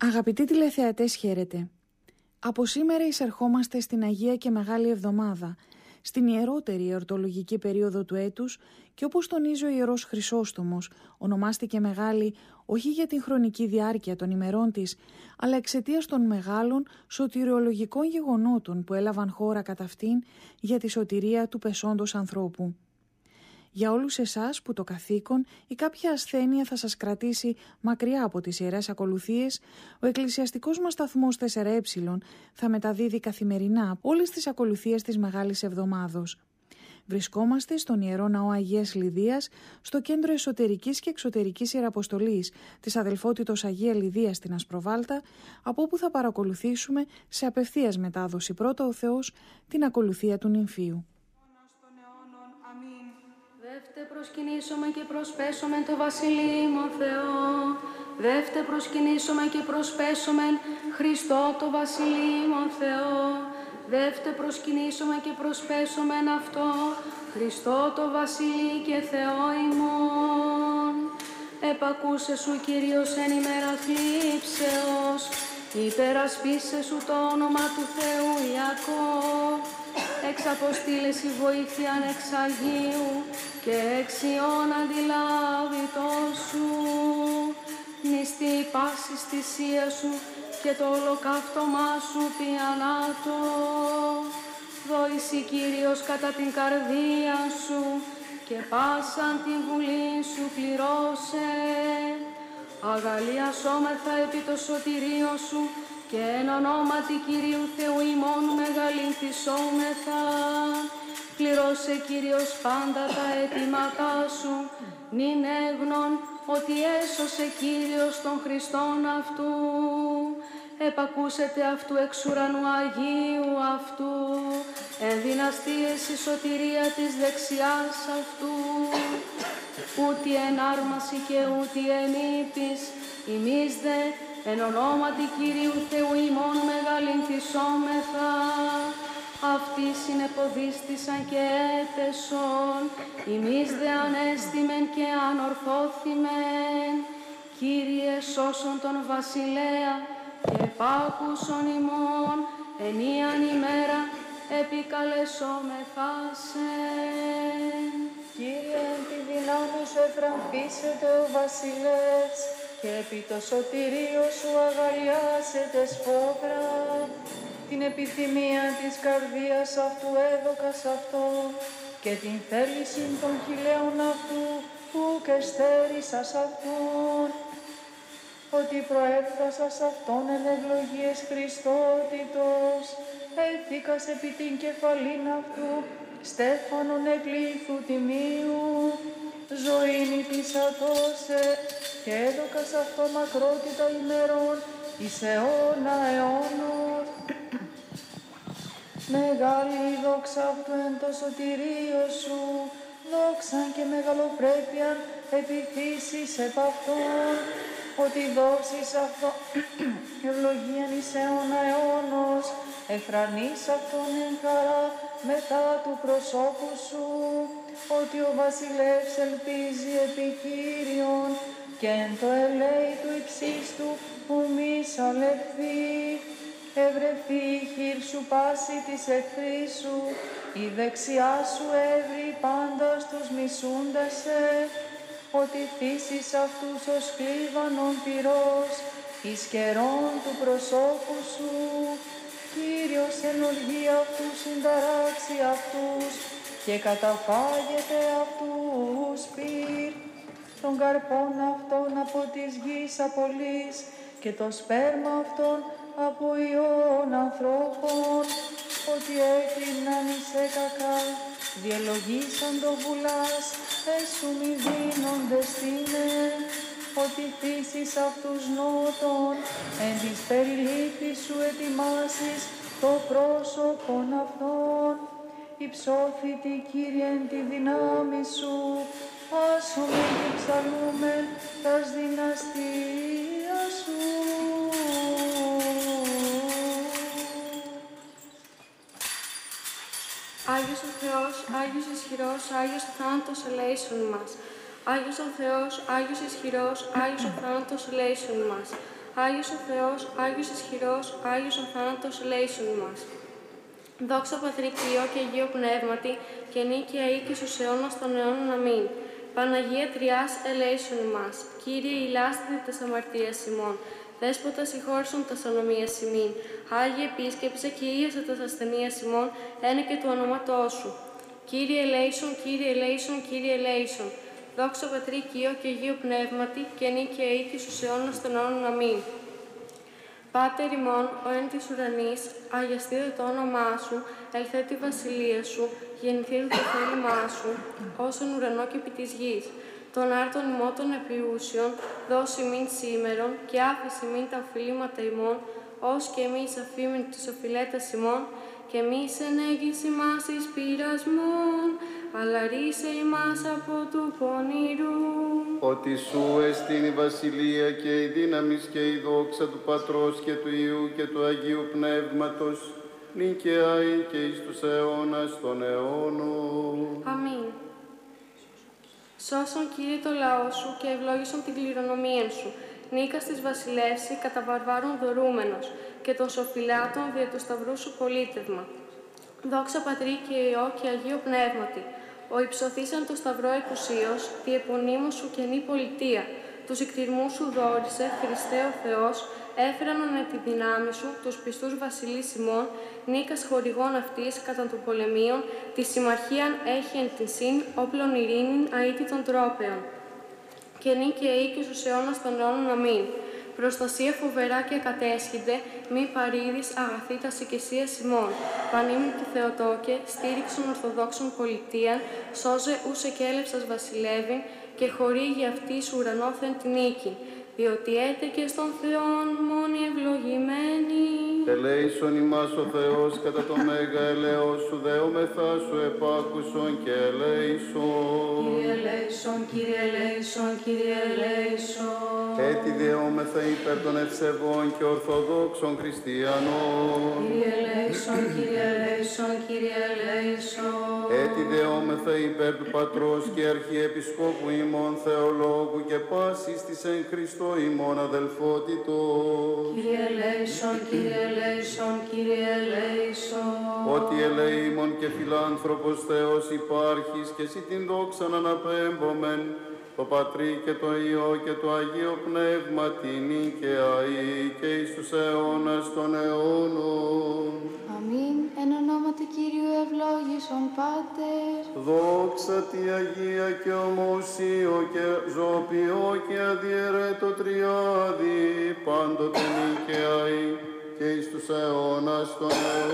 Αγαπητοί τηλεθεατές, χαίρετε. Από σήμερα εισερχόμαστε στην Αγία και Μεγάλη Εβδομάδα, στην ιερότερη εορτολογική περίοδο του έτους και όπως τονίζει ο Ιερός Χρυσόστομος, ονομάστηκε Μεγάλη όχι για την χρονική διάρκεια των ημερών της, αλλά εξαιτίας των μεγάλων σωτηριολογικών γεγονότων που έλαβαν χώρα κατά αυτήν για τη σωτηρία του πεσόντος ανθρώπου. Για όλους εσάς που το καθήκον ή κάποια ασθένεια θα σας κρατήσει μακριά από τις ιερές ακολουθίες, ο εκκλησιαστικός μας σταθμός 4Ε θα μεταδίδει καθημερινά όλες τις ακολουθίες της Μεγάλης Εβδομάδος. Βρισκόμαστε στον Ιερό Ναό Αγίας Λιδίας, στο κέντρο εσωτερικής και εξωτερικής ιεραποστολής της Αδελφότητος Αγία Λιδία στην Ασπροβάλτα, από όπου θα παρακολουθήσουμε σε απευθείας μετάδοση πρώτα ο Θεός την ακολουθία του νυμφίου. Δεύτε προσκυνήσωμε και προσπέσωμεν το Βασιλείμον Θεό. Δεύτε προσκυνήσωμε και προσπέσωμεν Χριστό το Βασιλείμον Θεό. Δεύτε προσκυνήσωμε και προσπέσωμεν αυτό Χριστό το Βασιλεί και Θεό ημών. Επακούσε σου Κύριος εν ημέρα θλίψεως, υπερασπίσε σου το όνομα του Θεού Ιακώβ. Εξαποστήλες η βοήθειαν εξ Αγίου και εξ Ιών αντιλάβητος σου. Νηστεί η πάσης θυσία σου και το ολοκαύτωμά σου πιανάτο. Δόησι Κύριος κατά την καρδία σου και πάσαν την βουλή σου πληρώσε. Αγαλιασόμεθα επί το σωτηρίο σου και εν ονόματι Κυρίου Θεού ημών μεγαλυνθισόμεθα. Πληρώσε Κύριος πάντα τα αιτήματά σου, νυν έγνων ότι έσωσε Κύριος των Χριστών αυτού. Επακούσετε αυτού εξ ουρανού Αγίου αυτού, εν δυναστείες η σωτηρία της δεξιάς αυτού. Ούτι εν άρμαση και ούτι εν ύπης, ημείς δε εν ονόματι Κυρίου Θεού ημών μεγαλυνθισόμεθα. Αυτοί συνεποδίστησαν και έπεσον, ημείς δε ανέστημεν και ανορθώθημεν. Κύριε σώσον τον βασιλέα και επάκουσον ημών, ενίαν ημέρα επικαλεσόμεθα σε. Κύριε, εν τη δυνάμει σου εφραμπίσετε ο βασιλεύς και επί το σωτηρίο σου αγαλιάσετε σφόδρα. Την επιθυμία της καρδίας αυτού έδωκας αυτό και την θέληση των χιλέων αυτού που και στέρησας αυτόν. Ότι προέφθασας αυτόν εν ευλογίες Χριστότητος, έθηκας επί την κεφαλήν αυτού στέφανον εκλήθου τιμίου. Ζωήν υπησατώσε και έδωκας αυτό μακρότητα ημερών εις αιώνα αιώνος. Μεγάλη η δόξα αυτού εν το σωτηρίο σου, δόξαν και μεγαλοπρέπειαν επιθύσεις επ' αυτόν, ότι δώσεις αυτό ευλογίαν εις αιώνα αιώνος, εφρανείς αυτόν εν χαρά μετά του προσώπου σου, ότι ο βασιλεύς ελπίζει επί Κύριον και εν το ελέη του υψίστου που μη σαλευθεί. Ευρεθεί η χείρ σου πάση της εχθρής σου, η δεξιά σου έβρι πάντα στους μισούντας σε, ότι θύσεις αυτούς ως κλίβανον πυρός, εις καιρόν του προσώπου σου. Κύριος εν οργή αυτούς συνταράξει αυτούς και καταφάγεται αυτούς πυρ. Τον καρπόν αυτών από της γης απολύς και το σπέρμα αυτών από ιών ανθρώπων, ότι έκριναν εις κακά, διελογήσαν το βουλάς, έσου μη δίνονται στήνε, ότι θύσεις αυτούς νότων, εν της περιλήπης σου ετοιμάσεις το πρόσωπον αυτών. Υψώθητη Κύριε εν τη δυνάμει σου, άσουμε και ψαλούμεν τας δυναστεία σου. Άγιος ο Θεός, Άγιος ισχυρός, Άγιος ο θάνατος ελέησον μας. Άγιος ο Θεός, Άγιος ισχυρός, Άγιος ο θάνατος ελέησον μας. Άγιος ο Θεός, Άγιος ισχυρός, Άγιος ο θάνατος, ελέησον ημάς. Δόξα Πατρί και Υιό και Αγίο Πνεύματι, και νίκαια ή και στους αιώνας των αιώνων. Αμήν. Παναγία Τριάς, ελέησον ημάς. Κύριε ηλάστητε τας αμαρτίας ημών. Δέσποτα συγχώρησον τας ανομίας ημίν. Άγιε επίσκεψε και ίασα τας ασθενείας ημών, ένε και του ονόματός σου. Κύριε ελέησον, Κύριε ελέησον, Κύριε ελέησον. Δόξα Πατρί και Υιό και Αγίο Πνεύματι, και νίκαια ή και στους αιώνας των αιώνων. Αμήν. Πάτερ ημών, ο εν της ουρανής, αγιαστείτε το όνομά σου, ελθέτω η βασιλεία σου, γεννηθείτε το θέλημά σου, όσον ουρανό και επί της γης. Των άρτων ημών των επιούσιων, δώσει ημίν σήμερον, και άφηση ημίν τα οφειλήματα ημών, ως και εμείς αφήμεν τους οφειλέτας ημών, και εμείς ενέγεις ημάς εις πειρασμόν, αλλά ρίσε ημάς από του πονηρού. Ότι σου εστίν η βασιλεία και η δύναμις και η δόξα του Πατρός και του Υιού και του Αγίου Πνεύματος, νίκαια ή και εις τους αιώνας των αιώνων. Αμήν. Σώσον, Κύριε, το λαό σου και ευλόγησον την κληρονομία σου. Νίκας της βασιλεύση κατά βαρβάρων δωρούμενος, και των σοφιλάτων δια του σταυρού σου πολίτευμα. Δόξα Πατρί και Υιό και Αγίο Πνεύματι. Ο υψωθήσαν το σταυρό εκουσίως, τη επωνύμου σου καινή πολιτεία. Τους εκτιρμούς σου δόρισε, Χριστέ ο Θεός, έφεραν με τη δυνάμει σου τους πιστούς βασιλείς ημών, νίκας χορηγών αυτής κατά των πολεμίων, τη συμμαχίαν έχει εν την συν, όπλων ειρήνην αίτητων τρόπεων. Και νίκαια ή και στους αιώνας των αιώνων. Αμήν. Προστασία φοβερά και ακατέσχυνται, μη παρήδης αγαθή τα οικεσίας ημών. Πανήμου τη Θεοτόκε, στήριξον ορθοδόξων πολιτείαν, σώζε ους εκέλευσας βασιλεύειν, και χορήγει αυτή σου ουρανόθεν την νίκη. Διότι έτεκε στον Θεόν μόνοι ευλογημένοι. Ελέησον ημάς ο Θεός κατά το μέγα ελέος σου, δεόμεθά σου επάκουσον και ελέησον. Κύριε ελέησον, Κύριε ελέησον, Κύριε ελέησον. Έτσι δεόμεθα υπέρ των ευσεβών και ορθοδόξων χριστιανών. Κύριε ελέησον, Κύριε ελέησον, Κύριε ελέησον. Έτσι δεόμεθα υπέρ του Πατρός και Αρχιεπισκόπου ημών Θεολόγου και πάσης της εν Χριστώ ημών αδελφότητος. Κύριε ελέησον, Κύριε ελέησον, Κύριε ελέησον. Ότι ελεήμων και φιλάνθρωπος Θεός υπάρχεις και εσύ την δόξαν αναπέμπομεν, το Πατρί και το Υιό και το Αγίο Πνεύμα την νίκαια ή και εις τους αιώνας των αιώνων. Αμήν. Εν ονόματι Κύριου ευλόγησον Πάτερ. Δόξα τη Αγία και ομοσίο και ζωοποιώ και αδιαιρέτω τριάδι, πάντοτε νίκαια ή και εις τους αιώνας των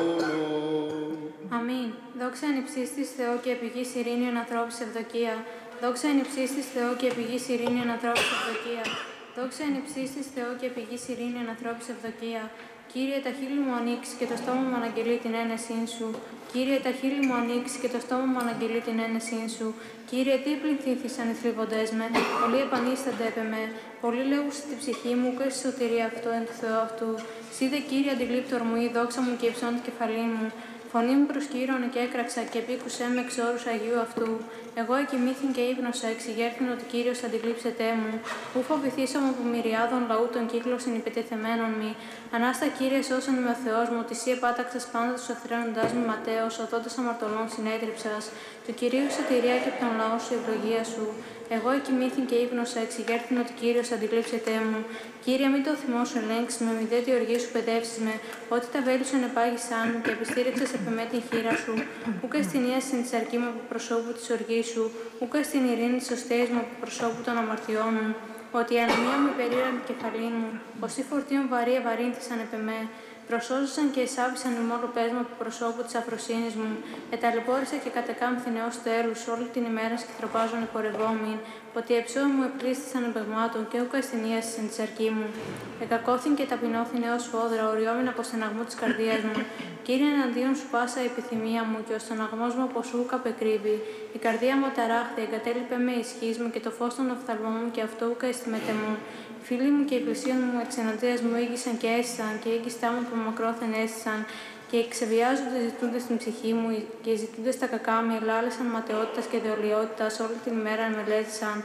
αιώνων. Αμήν. Δόξα εν υψίστης Θεό και επιγής ειρήνιον ανθρώπης ευδοκία. Δόξα εν υψίστης Θεό και επιγής ειρήνιον ανθρώπης ευδοκία. Δόξα εν υψίστης Θεό και επιγής ειρήνιον ανθρώπης ευδοκία. Κύριε, τα χείλη μου ανοίξει και το στόμα μου αναγγελεί την ένεσήν σου. Κύριε, τα χείλη μου ανοίξει και το στόμα μου αναγγελεί την ένεσήν σου. Κύριε, τι πληθύνθησαν οι θλίβοντές με, πολλοί επανίστανται έπε με. Πολλοί λέγουν στην ψυχή μου και στη σωτηρία αυτό εν του Θεού αυτού. Σίδε, Κύριε, αντιλήπτορ μου, η δόξα μου και υψών την κεφαλή μου. Φωνή μου προσκύρωνε και έκραξα και επίκουσέ με εξ όρους Αγίου αυτού. Εγώ εκοιμήθην και ύπνωσα, εξηγέρθην ότι Κύριος αντιλήψετέ μου. Ου φοβηθήσαμε από μυριάδων λαού των κύκλων συνυπετεθεμένων μη. Ανάστα Κύριε, σώσον με ο Θεός μου, ότι εσύ επάταξας πάντα τους εχθρένοντάς μου ματέως, οδόντας αμαρτωλών συνέτριψας. Του Κυρίου σωτηρία και από τον λαό σου ευλογία σου. Εγώ εκοιμήθην και ύπνωσα, εξηγέρθην ότι Κύριος αντιλήψετέ μου. Κύριε, μην το θυμό σου ελέγξει με, μη δε τη οργή σου παιδεύσει με, ότι τα βέλη σου ενεπάγησαν μου και επιστήριξε επ' εμέ την χείρα σου. Ούκα στην ίαση τη αρκή μου από προσώπου τη οργή σου, ούκα στην ειρήνη τη οστέη μου από προσώπου των αμαρτιών μου. Ότι η ανομία μου υπερήραν την κεφαλή μου, ω τι φορτίων βαρύ ευαρύνθησαν επ' εμέ. Προσώζησαν και εισάβησαν ημών πες μου από προσώπου τη αφροσύνη μου. Εταλαιπώρησα και κατεκάμφθηνε ω τέλου όλη την ημέρα σκητροπάζων επορευόμην. Ότι εψώοι μου επλήστησαν εμπεγμάτων και ούκα αστυνίασαν τη αρκή μου. Εκακώθην και ταπεινώθην έω φόδρα, οριόμην από στεναγμού τη καρδία μου. Κύριε, εναντίον σου πάσα η επιθυμία μου και ο στεναγμό μου από σου καπεκρύβει. Η καρδία μου ταράχθη, εγκατέλειπε με ισχύ μου και το φω των οφθαλμών μου και αυτό ούκα εστιμέται μου. Οι φίλοι μου και οι πλησίον μου εξεναντίας μου ήγησαν και έστησαν και οι έγκυστά μου από μακρόθεν έστησαν και ξεβιάζονται ζητούνται στην ψυχή μου και ζητούνται στα κακά μου, ελάλησαν ματαιότητας και δεολιότητας όλη την ημέρα μελέτησαν.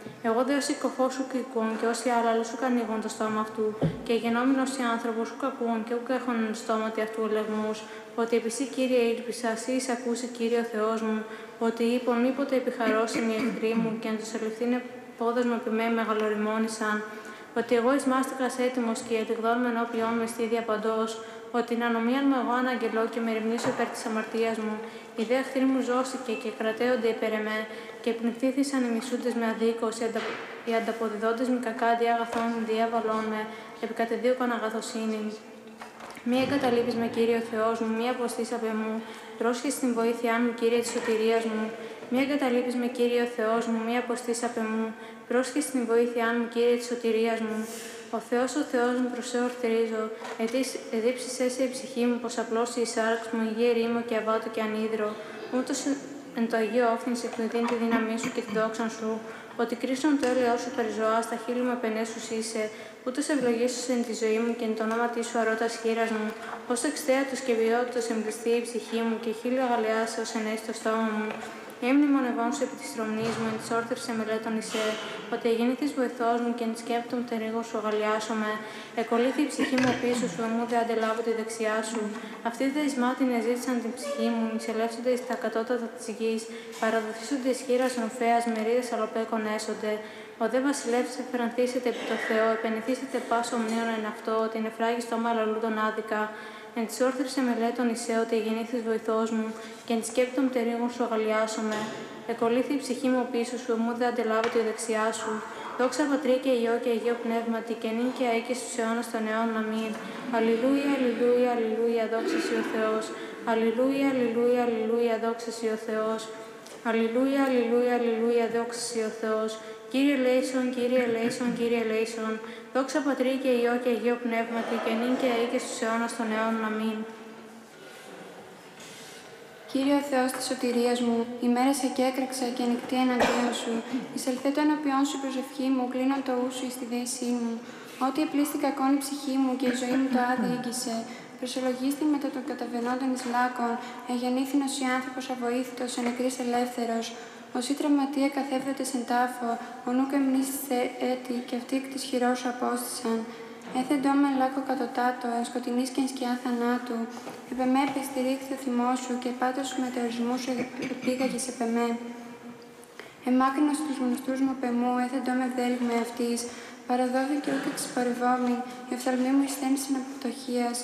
Εγώ δε όσοι κοφό σου κικούν και όσοι άλλα σου ανοίγουν το στόμα αυτού, και γενόμενο όσοι άνθρωπο σου κακούν και ούκ έχουν στόματι αυτού ελεγμούς, ότι επί σύ, Κύριε, ήλπισα, εις ακούσει, Κύριε ο Θεός μου, ότι είπον μήποτε επιχαρώσιμοι οι εχθροί μου και αν τους ελευθύνε πόδες μου επί με μεγαλοριμόνησαν, ότι εγώ εις μάστικας έτοιμος και ετεκδόν ενώπιόν με στίδια παντός, ότι την ανομίαν μου εγώ αναγγελώ και με ερευνήσω υπέρ της αμαρτίας μου. Η δε εχθροί μου ζώστηκε και κρατέονται υπέρ εμέ, και πνιχτήθησαν οι μισούντες με αδίκως, οι ανταποδιδόντες με κακά δι' αγαθών διάβαλών με, επικατεδίωκον αγαθοσύνη. Μη εγκαταλείπεις με, Κύριε ο Θεός μου, μη αποστείς απ' εμού, πρόσχεσαι στην βοήθειά μου, Κύριε της σωτηρίας μου. Μη εγκαταλείπεις με, Κύριε ο Θεός μου, μη αποστείς απ' εμού, πρόσχεσαι στην βοήθειά μου, Κύριε της σωτηρίας μου. Ο Θεός μου, προς σε ορθρίζω, εδίψησέ σε η ψυχή μου, πως απλώς η σάρξ μου, υγεία ρήμο και αβάτω και ανίδρο, ούτως εν το Αγίο Όφθην σε εκπληκτήν τη δύναμή σου και τη δόξαν σου, ότι κρίσον το έλεος σου περιζωά, στα χείλη μου επενέσους είσαι, ούτως ευλογήσους εν τη ζωή μου και εν το όνομα της σου αρώτα χείρας μου, ως εξτέατος και βιότητος εμπληστεί η ψυχή μου και χείλη αγαλιάσεως ενέσει το στόμα μου. Έμνη μονευών σου επί της τρομνής μου, εν της όρθρης εμελέτων εισέ, ότι εγίνηθης βοηθός μου και εν της σκέπτων πτερίγων σου αγαλιάσομαι. Εκολύθη η ψυχή μου πίσω σου, μου δε αντελάβω τη δεξιά σου. Αυτοί δε εις μάτιν εζήτησαν την ψυχή μου, νησελεύσονται εις τα κατώτατα της γης, παραδοθήσονται εις χείρας νοφέας, μερίδες αλοπέκων έσονται. Ο δε βασιλεύς εφερανθήσετε επί το Θεό, επενηθήσετε πάσο μνήων εν αυτό, ότι είναι φράγιστο μαλλαλούδων άδικα. Εν της όρθρης εμελέτων εισέ, ότι γεννήθης βοηθός μου, και εν της σκέπτων πτερίγων σου αγαλιάσομαι. Εκολύθη η ψυχή μου πίσω σου, μου δε αντελάβω τη δεξιά σου. Δόξα Πατρί και Υιό και Αγίο Πνεύματι, και νυν και αεί και στους αιώνας των αιώνων. Αμήν. Αλληλούια, αλληλούια, αλληλούια, δόξα σοι ο Θεός. Αλληλούια, αλληλούια, αλληλούια, δόξα σοι ο Θεός. Αλληλούια, αλληλούια, αλληλούια, δόξα σοι ο Θεός. Κύριε ελέησον, Κύριε ελέησον, Κύριε ελέησον. Δόξα Πατρί και Υιό και Αγίο Πνεύματι, και νυν και αεί και στους αιώνας των αιώνων. Αμήν. Κύριε ο Θεός της σωτηρίας μου, ημέρεσα και έκραξα και ανοιχτή εναντίον σου. Εισελθέτω ενώπιόν σου η προσευχή μου, κλείνω το ου σου εις τη δέησή μου. Ότι επλήστη κακόν η ψυχή μου και η ζωή μου το άδει ήγγισε. Προσελογίστη μετά των καταβαινόντων εις λάκων, εγεννήθηνος η άνθρωπος αβοήθητος, εν νεκρής ελεύθερος. Όσοι τραυματία καθέβδοτες εν τάφο, ο νουκ εμνήσθε έτη, και αυτοί εκ της χειρός σου απόστησαν. Έθεντό με λάκκο κατωτάτο, εν σκοτεινής και εν σκιά θανάτου. Επεμέ επιστηρίχθη ο θυμός σου, και πάντως σου μετεωρισμού σου επήγαγες επεμέ. Εμάκρυνος τους γνωστούς μου πεμού, έθεντό με βδέλγμε αυτής. Παραδόθηκε ούτε της παρευόμην, η οφθαλμή μου εισθένησεν από πτωχίας.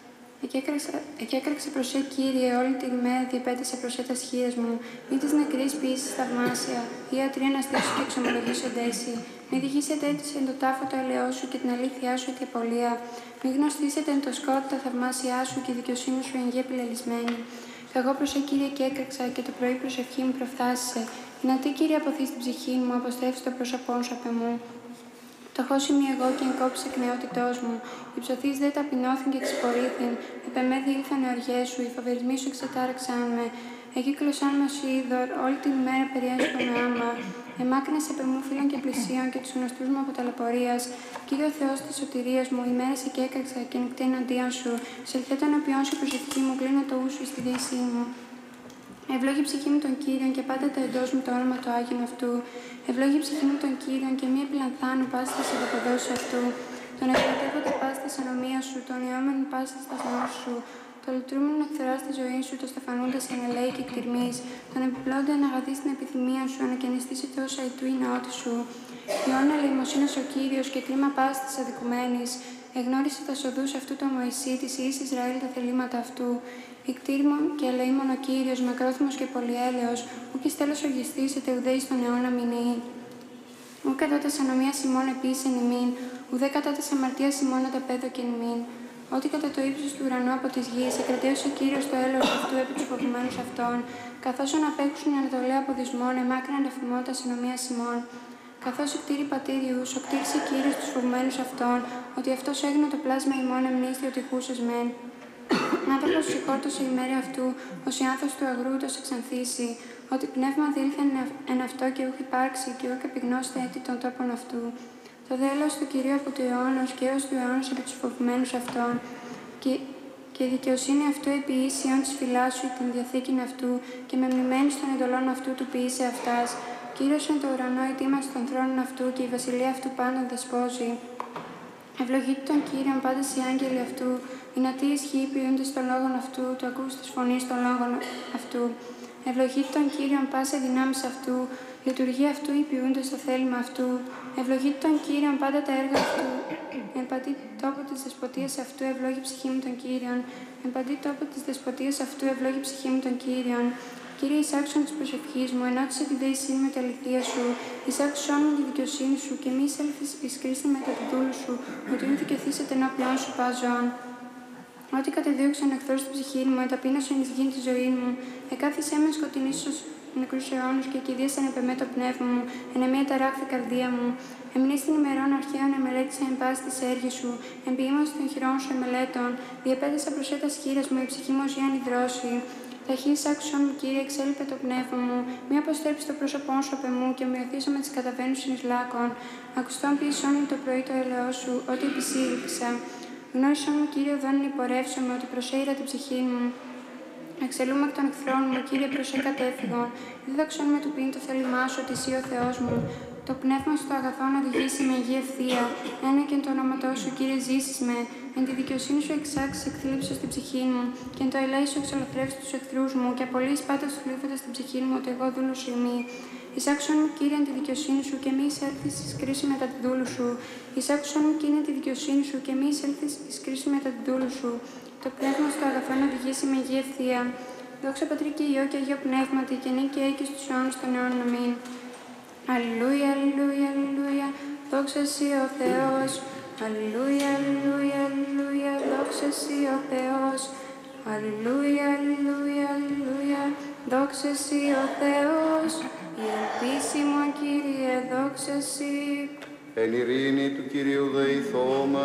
Εκέκραξε προς σε, Κύριε, όλη την ημέρα διεπέτασε προς σε τας χείας μου. Μη της νεκρής ποιήσεις θαυμάσια, οι ιατροί αναστήσου και εξομολογήσονται εσύ. Μη διηγήσετε έτσι εν το τάφο το ελαιό σου και την αλήθειά σου η απολία. Μη γνωστήσετε εν το σκότ τα θαυμάσια σου και η δικαιοσύνη σου εν γη επιλελισμένη. Εγώ προς σε, Κύριε, και έκραξα και το πρωί προσευχή μου προφθάσισε. Δυνατή, Κύριε, αποθεί την ψυχή μου, αποστρέφει το πρόσωπό σου απ' εμού. Φτωχός είμαι εγώ και εγκόψει εκ νεότητός μου. Οι ψωθείς δε ταπεινώθην και εξυπορήθην. Επεμέ διήλθαν οι οργές σου, οι φοβερισμοί σου εξετάραξαν με. Εκύκλωσαν μας είδωρ, όλη την ημέρα περιέσχω με άμα. Εμάκρυνες επ' εμού φίλων και πλησίων και τους γνωστούς μου από ταλαιπωρίας. Κύριε ο Θεός της σωτηρίας μου, ημέρασε και έκραξα και νυχτή εναντίον σου. Σελθέτω ενώπιόν σου προσευχή μου, κλείνω το ου σου στη δύσή μου. Ευλόγη ψυχή μου τον Κύριον και πάντα τα εντός μου το όνομα του Άγιον αυτού. Ευλόγη ψυχή μου τον Κύριον και μη επιλανθάνου πάστα της ευαποδόσου αυτού. Τον ευλογεύονται πάστα της ανομίας σου, τον ιόμενον πάστα της νόσου σου. Το λυτρούμενο εκθερά στη ζωή σου, το στεφανούντα εν ελέη και εκτιρμής. Τον επιπλώντα να αγαθεί στην επιθυμία σου, ανακαινιστήσει τόσα η του η ναότη σου. Ιώνα ελεημοσύνας ο Κύριος και κρίμα πάστα της αδικουμένης. Εγνώρισε τα σοδούς αυτού το Μωυσή, της Ιης Ισραήλ τα θελήματα αυτού. Ικτήρμον και ελεήμον ο Κύριος, μακρόθυμος και πολυέλεος, ουκ εις τέλος οργιστήσετε ουδέ εις τον αιώνα μηνύει. Ουκ κατά τας ανομίας ημών επίσης ημίν, ουδέ κατά τας αμαρτίας ημών ανταπέδωκεν ημίν. Ότι κατά το ύψος του ουρανού από της γης, εκρατέωσε ο Κύριος το έλεος αυτού επί τους φοβουμένους αυτών, καθώς αναπέχουσαν ανατολέα από δυσμών, εμάκρυναν αφημότητα συνομίας ημών. Καθώς εκτήρη πατήριους, ο κτήρισε Κύριος τους φοβουμένους αυτών, ότι αυτός έγινε το πλάσμα ημών εμνίστη ότι χούσες μεν. Άνθρωπος σηκώτωσε η μέρη αυτού, ως η άνθος του αγρού τος εξανθήσει, ότι πνεύμα διήλθε εν αυτό και ούχ υπάρξει και ούχ επιγνώστε έτη των τόπων αυτού. Το δέλος του Κυρίου από του αιώνος και έως του αιώνος επί τους φοβουμένους αυτών, και η δικαιοσύνη αυτού επί ίσιον της φυλάς σου την διαθήκην αυτού, και με μνημένης των εντολών αυτού του ποιήσε αυτάς. Κύριος εν το ουρανό ετοίμασε των θρόνων αυτού και η βασιλεία αυτού πάντων δεσπόζει. Ευλογείτε τον Κύριον πάντες οι άγγελοι αυτού, δυνατοί ισχύοι ποιούνται των λόγων αυτού, του ακούς της φωνής των λόγων αυτού. Ευλογείτε τον Κύριον πάσε δυνάμεις αυτού, λειτουργία αυτού οι ποιούνται στο θέλημα αυτού. Ευλογείτε τον Κύριον πάντα τα έργα αυτού. Εν παντή τόπο της δεσποτείας αυτού ευλόγη ψυχή μου τον Κύριον. Εν παντή τόπο της δεσποτείας αυτού ευλόγη ψυχή μου τον Κύριον. Κύριε, εισάξον της προσευχής μου, ενώτισε τη δέησή με τα αληθεία σου, εισάξον μου τη δικαιοσύνη σου και μη εισέλθεις εις κρίση μετά του δούλου σου, ότι μη δικαιωθήσετε ενώπιον σου παζών. Ό,τι κατεδίωξαν εχθρός στην ψυχή μου, εταπείνωσαν εις γήν τη ζωή μου, εκάθισέ με σκοτεινής στους νεκρούς αιώνους και κηδίασαν επ' εμέ το πνεύμα μου, εν εμέ ταράχθη καρδία μου. Εμνείς την ημερών αρχαίων εμελέτησα εν πάση της έργης σου, εμποιήμως των χειρών σου εμελέτων, διεπέτασα προσέτας χείρας μου, η ψυχή μου ζήαν υδρώσει. Ταχύς άκουσον μου, Κύριε, εξέλιπε το πνεύμα μου, μη αποστρέψει το πρόσωπό σου απ' εμού και μειωθήσω με τις καταβαίνουσιν εις λάκων. Ακουστόν ποιησόν μου το πρωί το ελαιό σου, ότι επισήλυξα. Γνώρισον μου, Κύριε, οδόν υπορεύσομαι, ότι προσέειρα την ψυχή μου. Εξελούμε εκ των εχθρών μου, Κύριε, προσέ κατέφυγον. Δίδαξον με του ποιήν το θέλημά σου, ότι εσύ ο Θεός μου. Το πνεύμα σου το αγαθό να οδηγήσει με υγεία ευθεία. Ένα και εν το όνοματό σου, Κύριε, ζήσεις με. Εν τη δικαιοσύνη σου εξάξεις εκθλίψεις στην ψυχή μου. Και εν το ελέη σου εξολοθρεύσεις τους εχθρούς μου. Και απολύεις πάντα τους θλίφοντας στην ψυχή μου, ότι εγώ δούλου σου ημί. Εισάξον μου, Κύριε, εν τη δικαιοσύνη σου και μη εισέλθεις εις κρίση μετά τη δούλου σου. Εισάξον μου, Κύριε, εν τη δικαιοσύνη σου και μη εισέλθεις εις κρίση μετά τη δούλου σου. Το πνεύμα στο αγαθό να οδηγήσει με υγεία ευθεία. Δόξα Πατρί και Υιό και Αγίο Πνεύματι και νίκη και στους αιώνους των αιώνων. Αμήν. Αλληλούια, αλληλούια, αλληλούια. Δόξα Συ ο Θεός. Αλληλούια, αλληλούια, αλληλούια. Δόξα Συ ο Θεός. Αλληλούια, αλληλούια, αλληλούια. Δόξα Συ ο Θεός. Η ελπίση μου, Κύριε, δόξα Συ. Εν ειρήνη του Κυρίου δεηθώμε.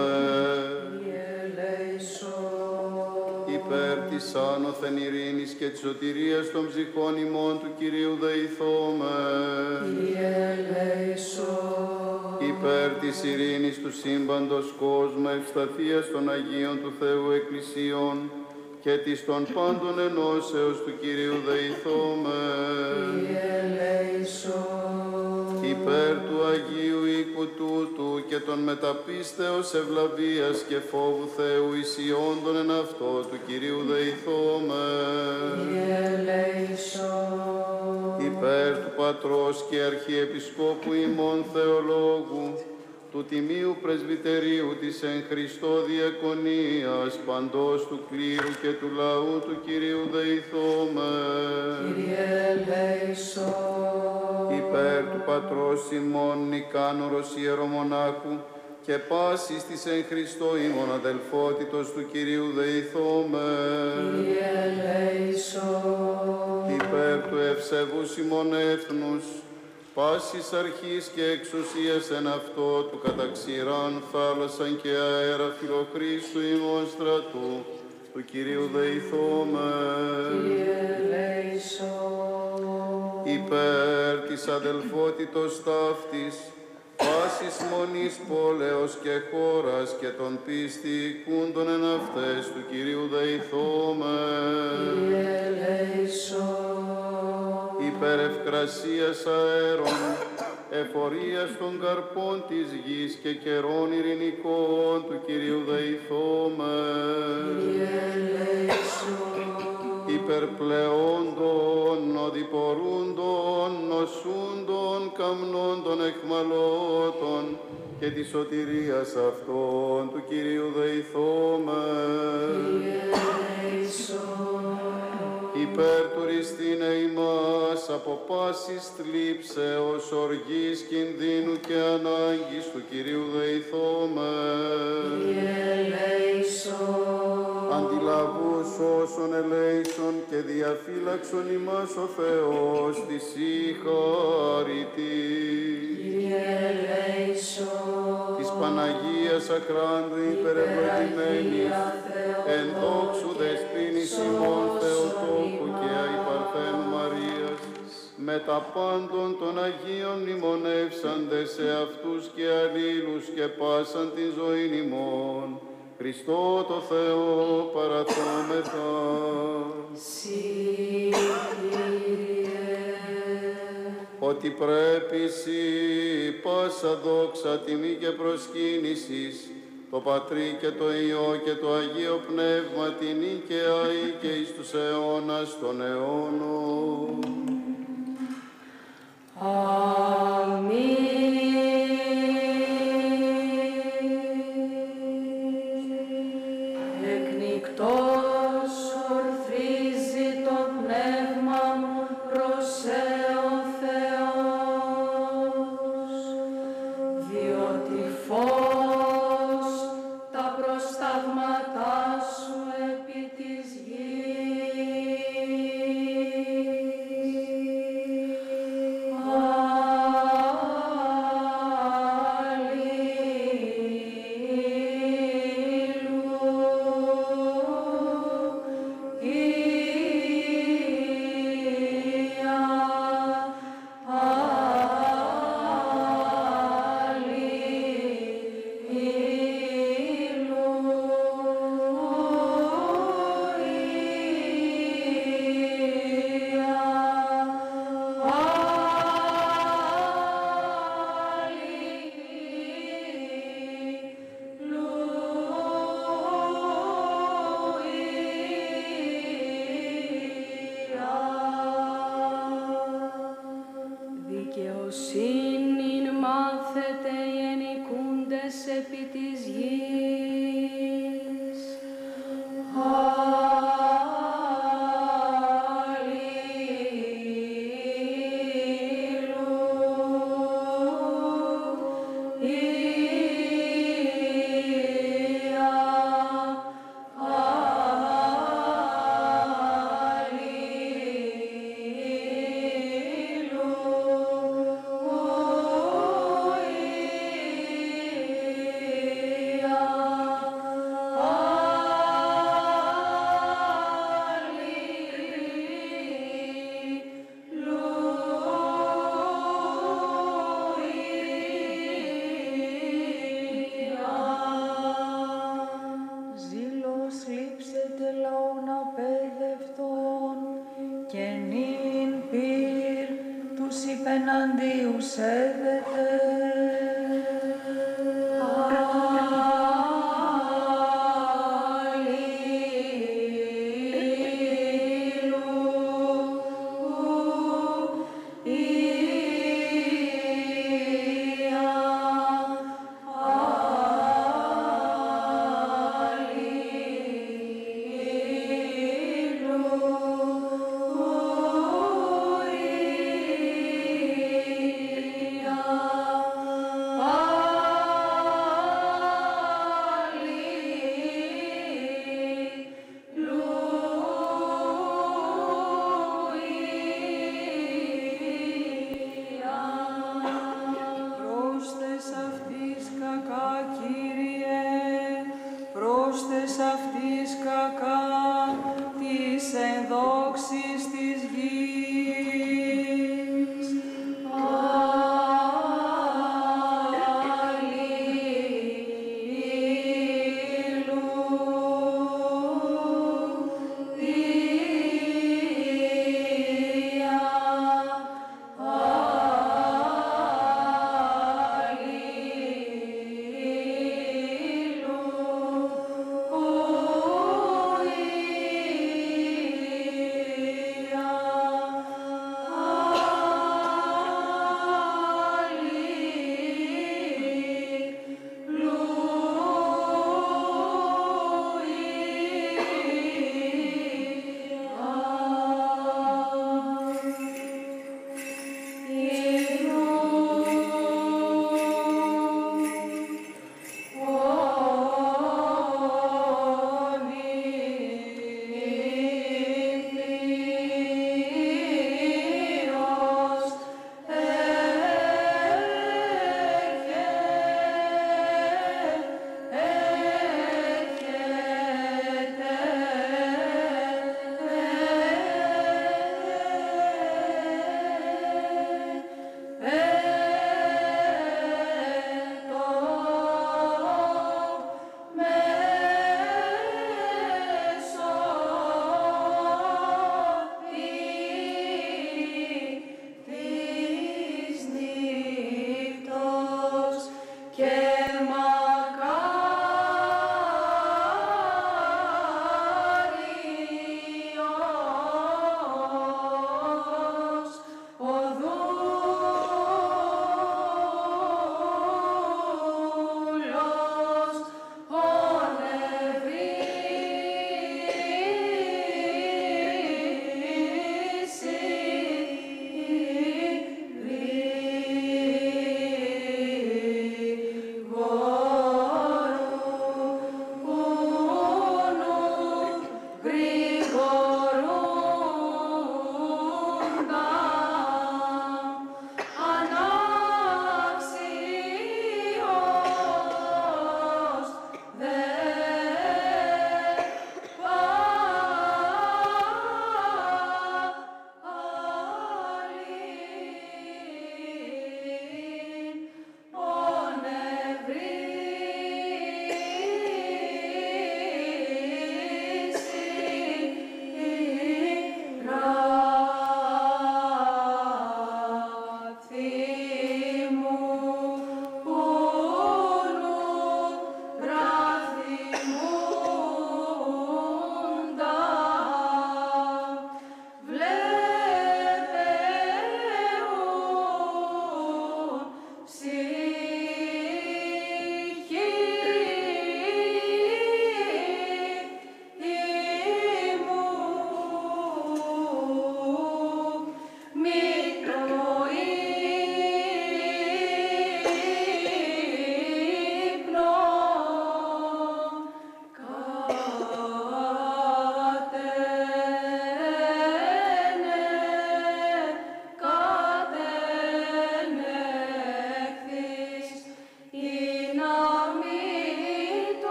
Υπέρ της άνωθεν ειρήνης και της σωτηρίας των ψυχών ημών του Κυρίου δεηθώμε. Υπέρ της ειρήνης του σύμπαντος κόσμου, ευσταθίας των Αγίων του Θεού Εκκλησίων και της των πάντων ενώσεως του Κυρίου δεηθώμε. Υπέρ του Αγίου οίκου τούτου και των μεταπίστεως ευλαβίας και φόβου Θεού ισιόντων εν αυτό του Κυρίου δεηθώμε. Υπέρ του Πατρός και Αρχιεπισκόπου ημών Θεολόγου, του Τιμίου Πρεσβυτερίου της εν Χριστώ Διακονίας, παντός του κλήρου και του λαού του Κυρίου δεηθώμε. Υπέρ του Πατρός ημών Νικάνωρος Ιερομονάχου και πάσης της εν Χριστώ ημών αδελφότητος του Κυρίου δεηθώμε. Υπέρ του ευσεβούς ημών έθνους, πάσης αρχής και εξουσίας εν αυτό του καταξηράν θάλασσαν και αέρα φιλοχρίστου ημών στρατού, του Κυρίου δεηθώμε. Υπέρ της αδελφότητος ταύτης, πάσης μονής πόλεως και χώρας και των πίστη κούντων εν αυτές του Κυρίου δεηθώμε. Υπέρ ευκρασίας αέρων, εφορίας των καρπών της γης και καιρών ειρηνικών του Κυρίου δεηθώμε. Υπερπλεόντων, οδηπορούντων, νοσούντων, καμνόντων εχμαλώτων και της σωτηρίας αυτών του Κυρίου δεηθώμε. Υπέρ του ριστήνε ημάς από πάσης θλίψεως, οργής, κινδύνου και ανάγκης του Κυρίου δεηθώμε. Αντιλαβούς όσων ελέησον και διαφύλαξον ημάς ο Θεός της συγχαρητή. Της Παναγίας Αχράντου υπερευλογημένης, εν δόξου δεσποίνης ημών Θεοτόκου και αϊπαρθένου Μαρίας, με τα πάντων των Αγίων μνημονεύσαντες σε αυτούς και αλλήλους και πάσαν την ζωήν ημών. Χριστό το Θεό παραθόμεθα. ότι πρέπει σοι πάσα δόξα, τιμή και προσκύνησης, το Πατρί και το Υιό και το Αγίο Πνεύμα, την νίκαια ή και εις τους αιώνας των αιώνων. Αμήν. Εκνικτός ορθρίζει το πνεύμα μου προς ο Θεός, διότι φως τα προστάγματά σου επί της δικαιοσύνην μάθετε οι ενοικούντες επί της γης.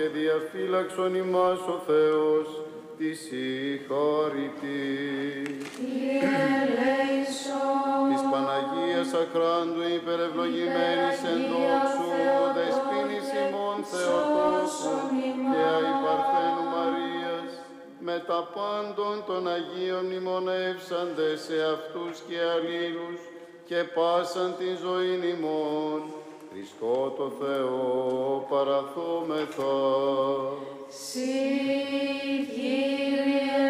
διαφύλαξον ημάς ο Θεός της συγχωρητής. Της Παναγίας Αχράντου υπερευλογημένης εν δόξου, δεσποίνης ημών Θεοτόκου και αϊπαρθένου Μαρίας, με τα πάντων των Αγίων μνημονεύσαντες σε αυτούς και αλλήλους και πάσαν την ζωήν ημών, Χριστό το Θεό παραθόμεθα. Συ, Κύριε.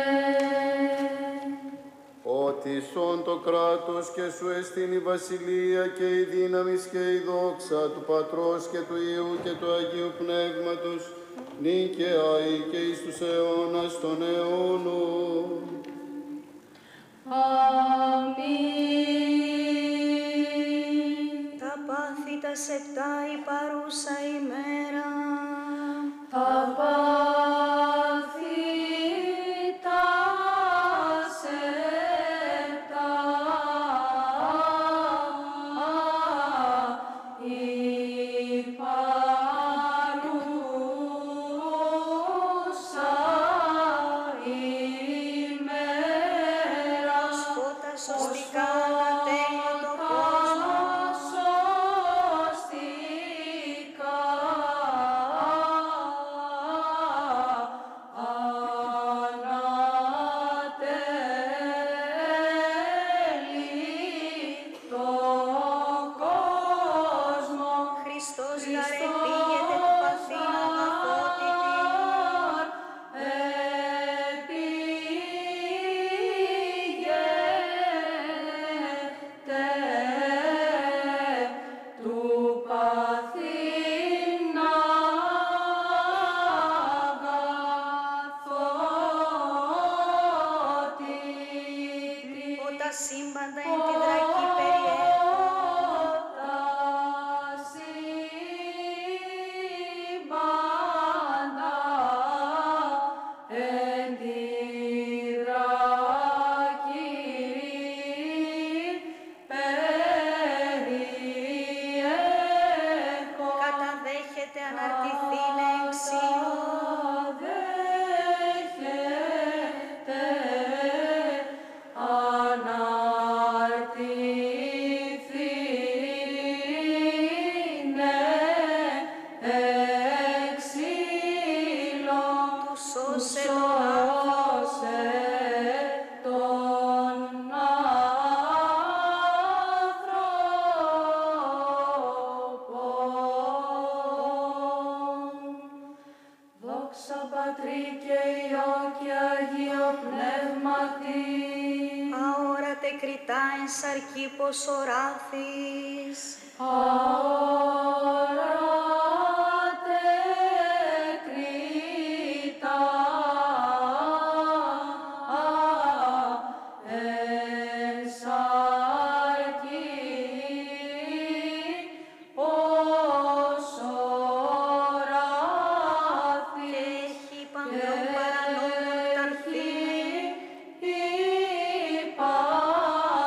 Ότι σών το κράτος και σου εστίν η βασιλεία και η δύναμις και η δόξα του Πατρός και του Υιού και του Αγίου Πνεύματος, νίκαια ή και εις τους αιώνας των αιώνων. Αμήν. Τα πάθη τα σεπτά η παρούσα ημέρα. Τα πάθη τα σεπτά η παρούσα ημέρα. Φώτα σωστικά ανατέλει το κόσμο. Σωστικά ανατέλει το κόσμο. Χριστός γαρε πήγεται του παθήν αγαθότητη. Του παθήν αγαθότητη. Ότα σύμπαντα εν τη δρακή περιέχουν. Τα σύμπαντα εν τη δράκη περιέχω. Καταδέχεται αναρτηθήν εξήλου. Καταδέχεται αναρτηθήν εξήλω. Του σώσε Του σώσε τον άνθρωπο. Δόξα Πατρί και Υιό και Αγίο Πνεύματι. αόρατε κριτά εν σαρκή πως οράθης. Αόρατε κριτά εν σαρκή πως οράθη. Έχει παντών παρανόμων ταρθήνη.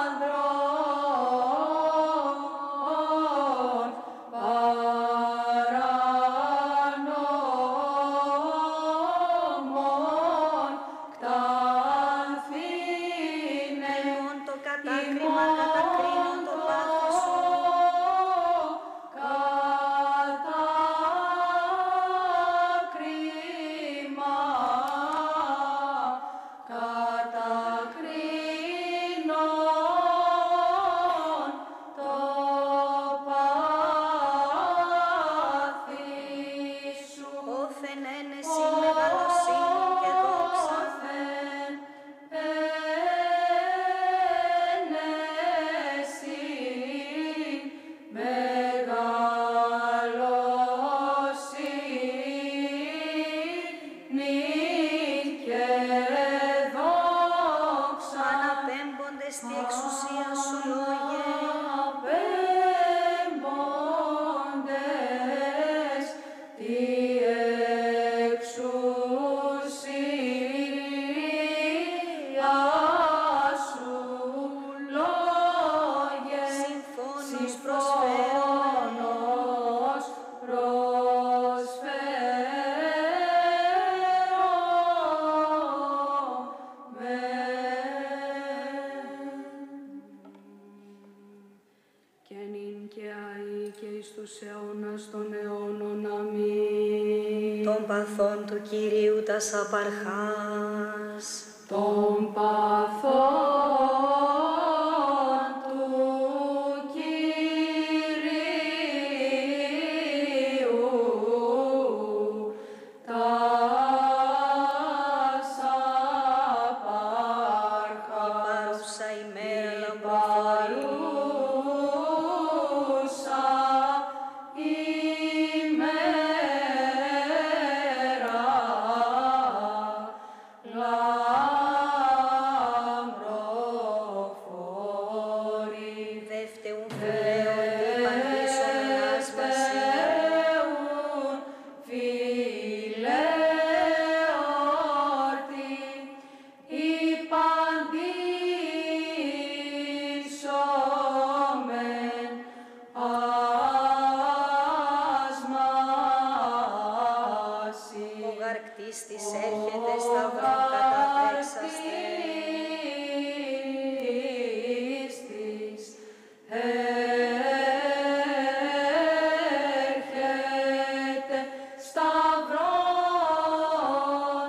Υπάνδρον και νυν και αεί και εις τους αιώνας των αιώνων. Αμήν. Των παθών του Κυρίου τας απαρχάς, Των παθών του Κυρίου τας απαρχάς, παρούσα ημέρα λαμπροφθορεί, παρούσα ημέρα λαμπροφόρη, δεύτεουν φιλέων υπαντήσων ενάσπαση, δεούν φιλέορτη υπαντήσομεν ασμάσει. ο γαρκτής της έρχεται σταυρό καταδέξαστε, Χριστής έρχεται σταυρόν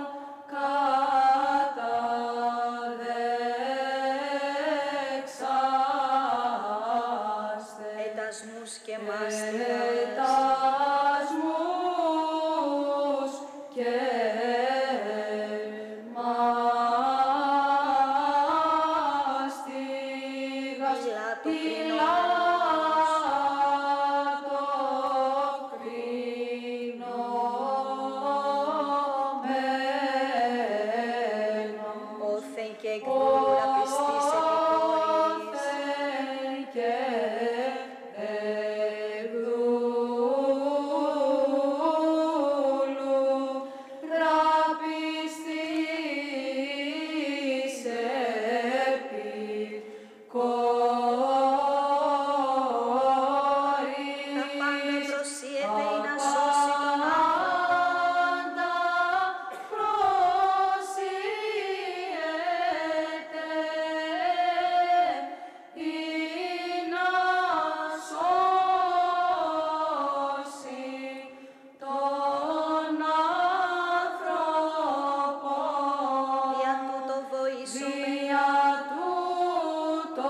καταδέξαστε. ετασμούς και μάστιγας, Ετασμούς και μάστιγας, Πιλάτο κρινωμένο, όθεν και εκδούλα πιστής επικόρης, όθεν και εκδούλου ραπιστής επικόρης. τα πάντα προσίεται ή να σώσει τον Πάντα προσιέται ή να σώσει τον άνθρωπο. δια τούτο βοήσομεν, Δια τούτο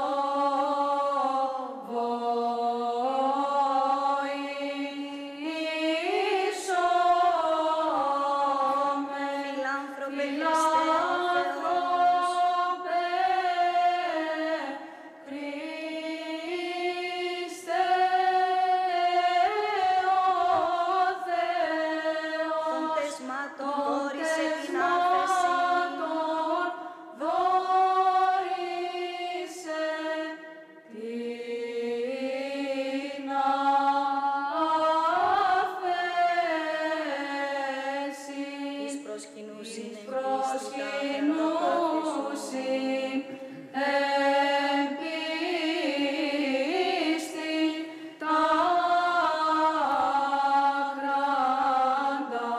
βοήσομεν. φιλάνθρωπε Χριστέ ο Θεός, Φιλάνθρωπε Χριστέ ο Θεός, των τεσμάτων των δόρισε την άφεση, τεσμάτων δόρισε την άφεση. εις προσκυνούσιν Εις εν προσκυνούσιν εν πίστη τα άκραντα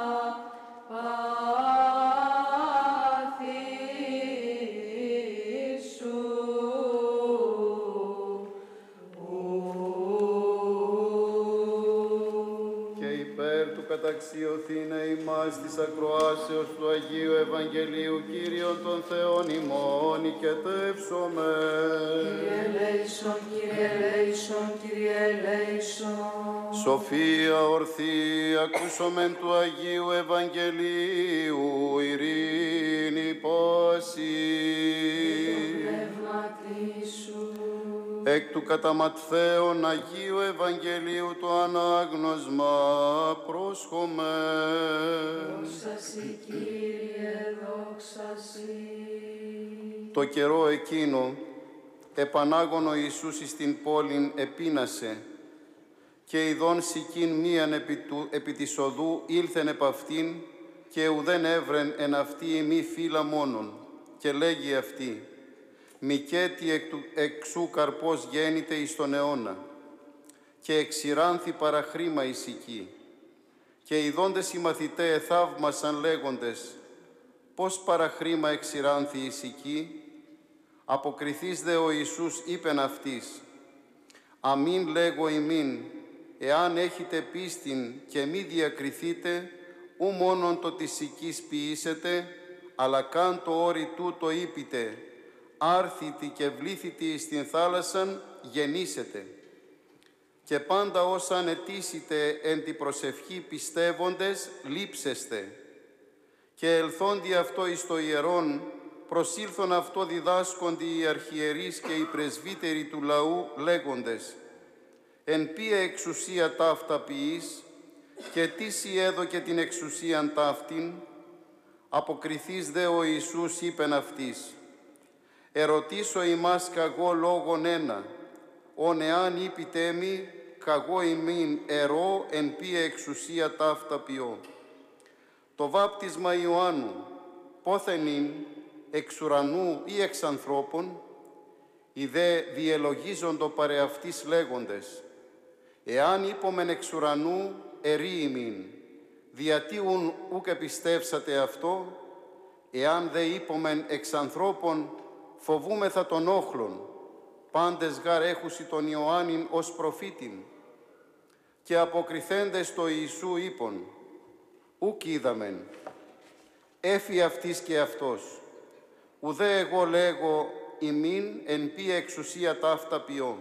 πάθη σου. Και υπέρ του καταξιωθήνε ημάς της ακροάσεως του Αγίου Ευαγγελίου Κύριον των Θεών ημών οικετεύσομε. Κύριε ελέησον, Κύριε ελέησον, Κύριε ελέησον. Σοφία ορθή ακούσομεν του Αγίου Ευαγγελίου ειρήνη πάση. Πνεύματι σου. Εκ του κατά Ματθαίον Αγίου Ευαγγελίου το ανάγνωσμα πρόσχομαι. Δόξα σοι, Κύριε, δόξα σοι. Το καιρό εκείνο επανάγωνο Ιησούς εις την πόλην επίνασε και ειδών σικήν μίαν επί της οδού ήλθεν επ' αυτήν και ουδέν έβρεν εν αυτή μη φύλλα μόνον και λέγει αυτή «Μικέτι εξού καρπός γέννηται εις τον αιώνα και εξηράνθη παραχρήμα εις εκεί». Και ειδώντες οι μαθηταί εθαύμασαν λέγοντες «Πώς παραχρήμα εξηράνθη εις εκεί». Αποκριθείς δε ο Ιησούς είπεν αυτής Αμήν λέγω ημίν, εάν έχετε πίστην και μη διακριθείτε, ου μόνον το της οικής ποιήσετε, αλλά καν το όρι τούτο είπετε, άρθητη και βλήθητη στην θάλασσαν γεννήσετε. Και πάντα όσα ανετήσετε εν τη προσευχή πιστεύοντες, λείψεστε. Και ελθόντι αυτό εις το ιερόν, προσήλθον αυτό διδάσκοντι οι αρχιερείς και οι πρεσβύτεροι του λαού, λέγοντες, εν ποια εξουσία ταύτα ποιείς, και τι σοι έδωκε την εξουσίαν ταύτην. Αποκριθείς δε ο Ιησούς είπεν αυτής, ερωτήσω ημάς καγώ λόγον ένα, ον εάν είπητε μη, καγώ ημίν ερώ εν ποια εξουσία ταύτα ποιώ. Το βάπτισμα Ιωάννου, πόθεν ειν, εξ ουρανού ή εξ ανθρώπων, οι δε διελογίζοντο παρε αυτής λέγοντες, εάν είπομεν εξ ουρανού, ερεί ημίν, διατί ουκ επιστεύσατε αυτό, εάν δε είπομεν εξ ανθρώπων, φοβούμεθα των όχλων, πάντες γάρ έχουσι τον Ιωάννην ως προφήτην. Και αποκριθέντες το Ιησού είπον, ουκ είδαμεν, έφη αυτής και αυτός, ουδέ εγώ λέγω ημίν εν ποια εξουσία ταύτα ποιώ.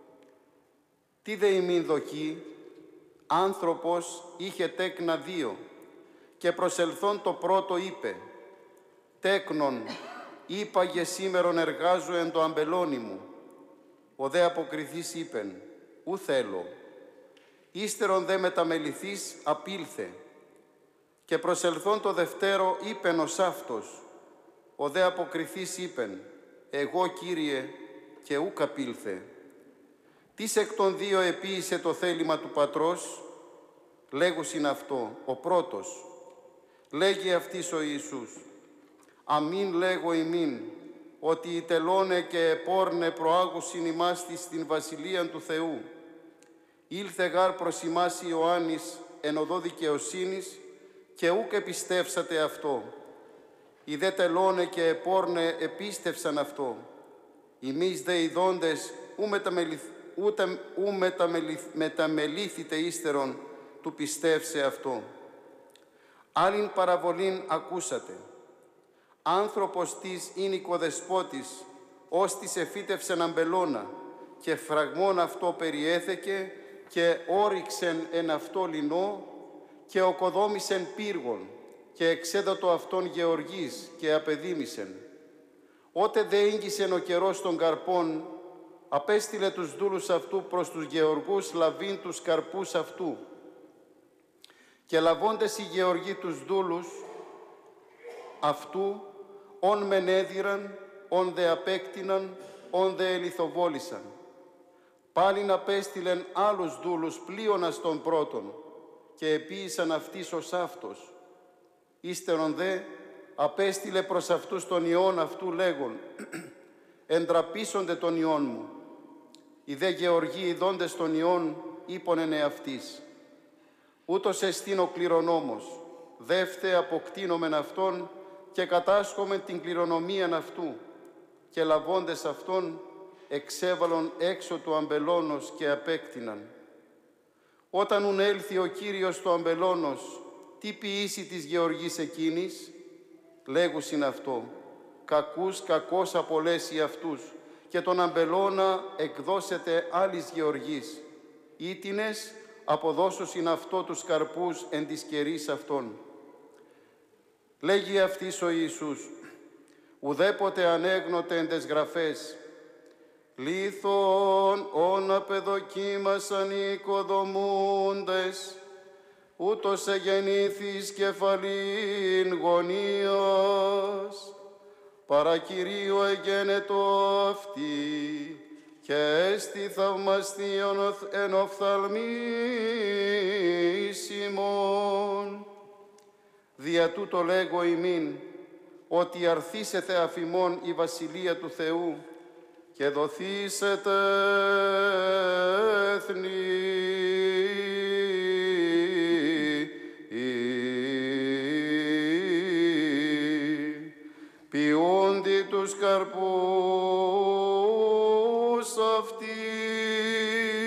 Τι δε ημίν δοκεί, άνθρωπος είχε τέκνα δύο, και προσελθόν το πρώτο είπε, τέκνον, είπαγε σήμερον εργάζω εν το αμπελόνι μου. Ο δε αποκριθής είπεν, ου θέλω. Ύστερον δε μεταμεληθείς απήλθε. Και προσελθόν το δευτέρο είπεν ως αυτός. Ο δε αποκριθής είπεν, εγώ Κύριε, και ουκ απήλθε. Τις εκ των δύο επίησε το θέλημα του πατρός, λέγουσιν αυτό, ο πρώτος. Λέγει αυτής ο Ιησούς, αμήν λέγω ημίν, ότι οι τελώνε και επόρνε προάγουσιν ημάς στην βασιλείαν του Θεού. Ήλθε γάρ προς ημάς Ιωάννης εν οδό δικαιοσύνης και ούκ επιστεύσατε αυτό. Οι δε τελώνε και επόρνε επίστευσαν αυτό. Ημείς δε ειδώντες ου μεταμελήθητε ύστερον του πιστεύσε αυτό. Άλλην παραβολήν ακούσατε. Άνθρωπος της είναι οικοδεσπότης, ως της εφύτευσεν αμπελώνα, και φραγμόν αυτό περιέθεκε, και όριξεν εν αυτό λινό, και οκοδόμησεν πύργον, και εξέδωτο αυτόν γεωργής, και απεδίμησεν. Ότε δε ήγγισεν ο καιρός των καρπών, απέστειλε τους δούλους αυτού προς τους γεωργούς λαβήν τους καρπούς αυτού. Και λαβώντες οι γεωργοί τους δούλους αυτού, ον μεν έδιραν, ον δε απέκτηναν, ον δε ελιθοβόλησαν. Πάλιν απέστειλεν άλλους δούλους πλείονας των πρώτων, και επίησαν αυτής ως αυτός. Ύστερον δε απέστειλε προς αυτούς τον ιόν αυτού λέγον, εντραπήσονται τον ιόν μου. Οι δε γεωργοί ειδώντες τον ιόν είπον εν εαυτής, ούτως εστίν ο κληρονόμος, δεύτε αποκτήνομεν αυτόν και κατάσχομεν την κληρονομίαν αυτού, και λαβώντες αυτόν εξέβαλον έξω του αμπελώνος και απέκτηναν. Όταν ουν έλθει ο Κύριος το αμπελώνος, τι ποιήσει της γεωργής εκείνης, λέγουσιν αυτό, κακούς κακός απολέσει αυτούς, και τον αμπελώνα εκδώσετε άλλης γεωργής, ήτινες αποδώσουσιν αυτό τους καρπούς εν της καιρής αυτών. Λέγει αυτής ο Ιησούς, ουδέποτε ανέγνωτε εν τες γραφές, λίθον όν απεδοκίμασαν οι οικοδομούντες, ούτως εγεννήθης κεφαλήν γωνίας, παρακυρίου εγένετο αυτή, και έστι θαυμαστίον εν οφθαλμίσιμον. Δια τούτο λέγω ημίν, ότι αρθήσετε αφημών η Βασιλεία του Θεού, και δοθήσετε έθνη. Ποιούντι τους καρπούς αυτοί.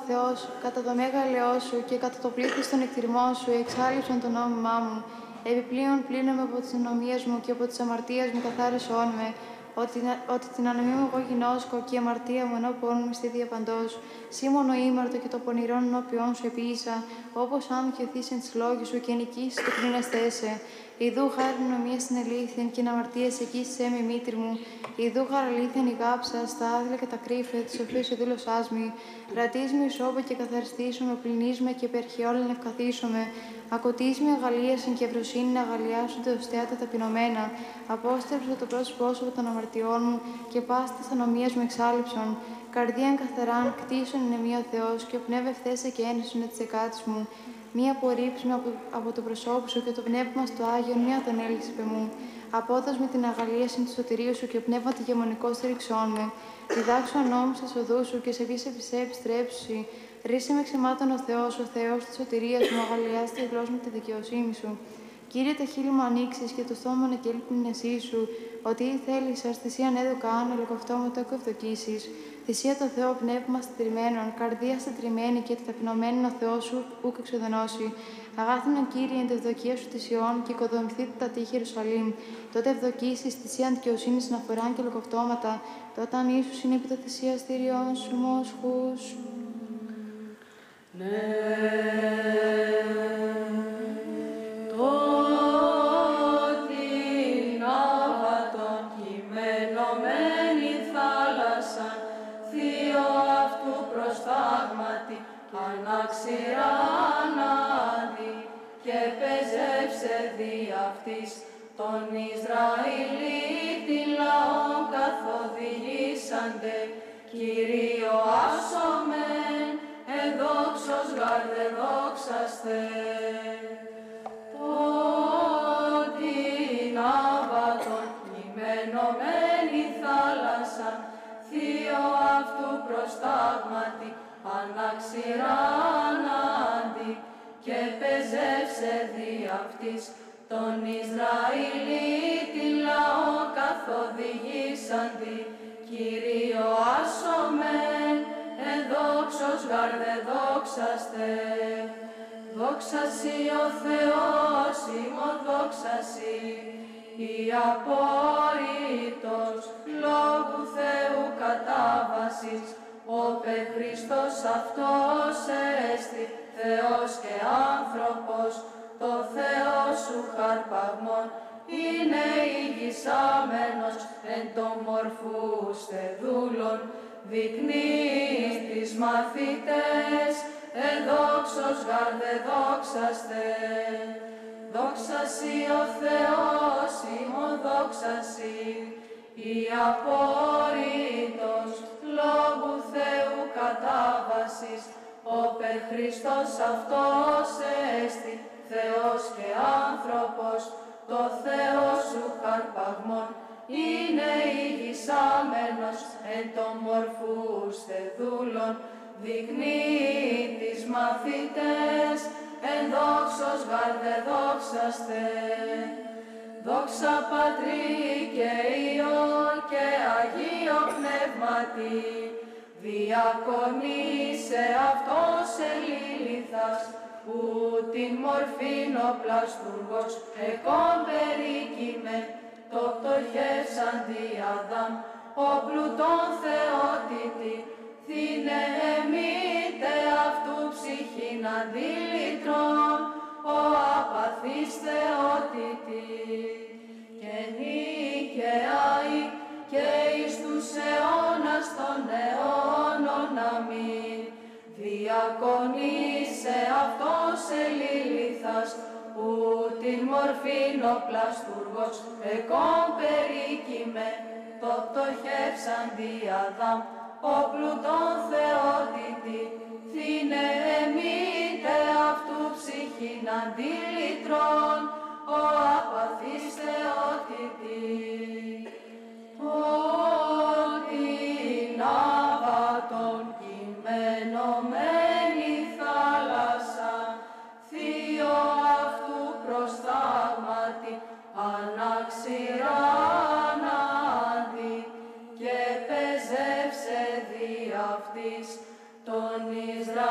Θεός, κατά το μέγα ελαιό σου και κατά το πλήθος των εκτιρμών σου εξάλληψαν το νόμιμά μου. Επιπλέον πλύνομαι από τις ανομίες μου και από τις αμαρτίες μου καθάρισόν με, ότι την ανομή μου εγώ γινώσκω και η αμαρτία μου ενώπιον μου στήδια παντός. Σίμωνο ήμαρτο και το πονηρόν ενώπιον σου επίησα, όπως αν κιωθείς εν της λόγης σου και νικήσεις το κρίνεστέσαι. Ιδού χάρη νομία στην αλήθεια και να αμαρτίες εκεί σε με μήτρη μου. Ιδού χαραλήθεν η γάψα στα άδεια και τα κρύφε, τη σοφή σου δήλωσάς μη. Ρατείς με ισόπα και καθαριστήσουμε, πλυνείς με και περχαιόλεν ευκαθίσουμε. Ακοτείς με αγαλίασεν και ευρωσύνη να αγαλιάσονται ω θέατα ταπεινωμένα. Απόστρεψε το πρόσωπό σου από των αμαρτιών μου και πάστα ανομίας μου εξάλληψον. Καρδίαν καθαράν κτίσον είναι μία Θεός και πνεύε ευθέσε και ένεσον τη εκάτη μου. Μία απορρίψη από το προσώπου σου και το πνεύμα στο Άγιο, μία τον έλυση πε μου. Απόδος με την αγαλίαση του σωτηρίου σου και πνεύμα τη γεμονικό στηριξών με. Διδάξου ανώμου στα οδού σου και σε βise σε επιστρέψει. Ρίσε με ξεμάτων ο Θεός τη σωτηρίας μου, αγαλιάσει τη γλώσσα με τη δικαιοσύνη σου. Κύριε, τα χείλη μου ανοίξεις και το στόμα να κέλπει την εσύ σου, ότι ή θέλεις, θυσία έδωκα άνω, λογαυτό μου το ευδοκίσεις. Θυσία το Θεό πνεύμα στριμμένων, καρδία στριμμένη και ταπεινωμένη ο Θεός σου ούκ εξοδενώσει. Αγάθηνα Κύριε εν τευδοκία σου τη Ιών και οικοδομηθείτε τα τείχη Ιερουσαλήμ. Τότε ευδοκίσεις θυσία δικαιοσύνη αναφοράν και λογαυτώματα. Τότε αν ίσως είναι επί τα θυσία στηριών σου μόσχους. Ναι. Αναξηράναδη και πεζεύσε δι' αυτής τον Ισραηλίτη λαό καθοδηγήσαντε, Κυρίο άσομεν, εδόξος γαρδε δόξαστε. Την Άβατον κειμενωμένη θάλασσα, θείο αυτού προστάγματι, αναξηράναντι και πεζεύσε δι' αυτής τον Ισραηλίτη λαό καθοδηγήσαντι, Κυρίο άσομεν, εδόξος γαρδε δόξαστε. Δόξασι ο Θεός ημών δόξασι, η απόρριτος λόγου Θεού κατάβασης, όπε Χριστός αυτός έστι, Θεός και άνθρωπος, το Θεό σου χαρπαγμόν, είναι ηγησάμενος εν το μορφούς θεδούλων, δεικνύεις τις μαθητές, εδόξος γαρδε δόξαστε. Δόξασι ο Θεός ημών δόξασι, η απόρριτος λόγου Θεού κατάβασης, όπε Χριστός αυτός έστι, Θεός και άνθρωπος, το Θεό σου χαρπαγμόν, είναι ηγησάμενος εν το μορφούς θεδούλων, δεικνύει τις μαθητές, εν δόξος γαρδε δόξαστε. Δόξα Πατρί και Υιό και Αγίο Πνεύματι, διακονήσε αυτός ελίληθας, που την μορφήν ο πλαστουργός εκόμπερικημε, το πτωχεύσαντι Αδάμ, ο πλουτών θεότητη, θύνε εμείτε αυτού ψυχήν αντίλητρον, ο απαθής θεότητη. Και νικαιάη και εις τους αιώνας των αιώνων αμήν, διακονήσε αυτός ελίληθας, που την μορφήν ο πλαστουργός εκόμπερικημε, το πτωχεύσαντι Αδάμ, ο πλουτών θεότητη, θύνε εμείτε αυτού ψυχήν αντίλητρον, ο απαθής θεότητη. Την Άβατον κειμενωμένη θάλασσα, θείο αυτού προστάγματι, αναξηράναντι και πεζεύσε δι' αυτής τον Ισραήλ.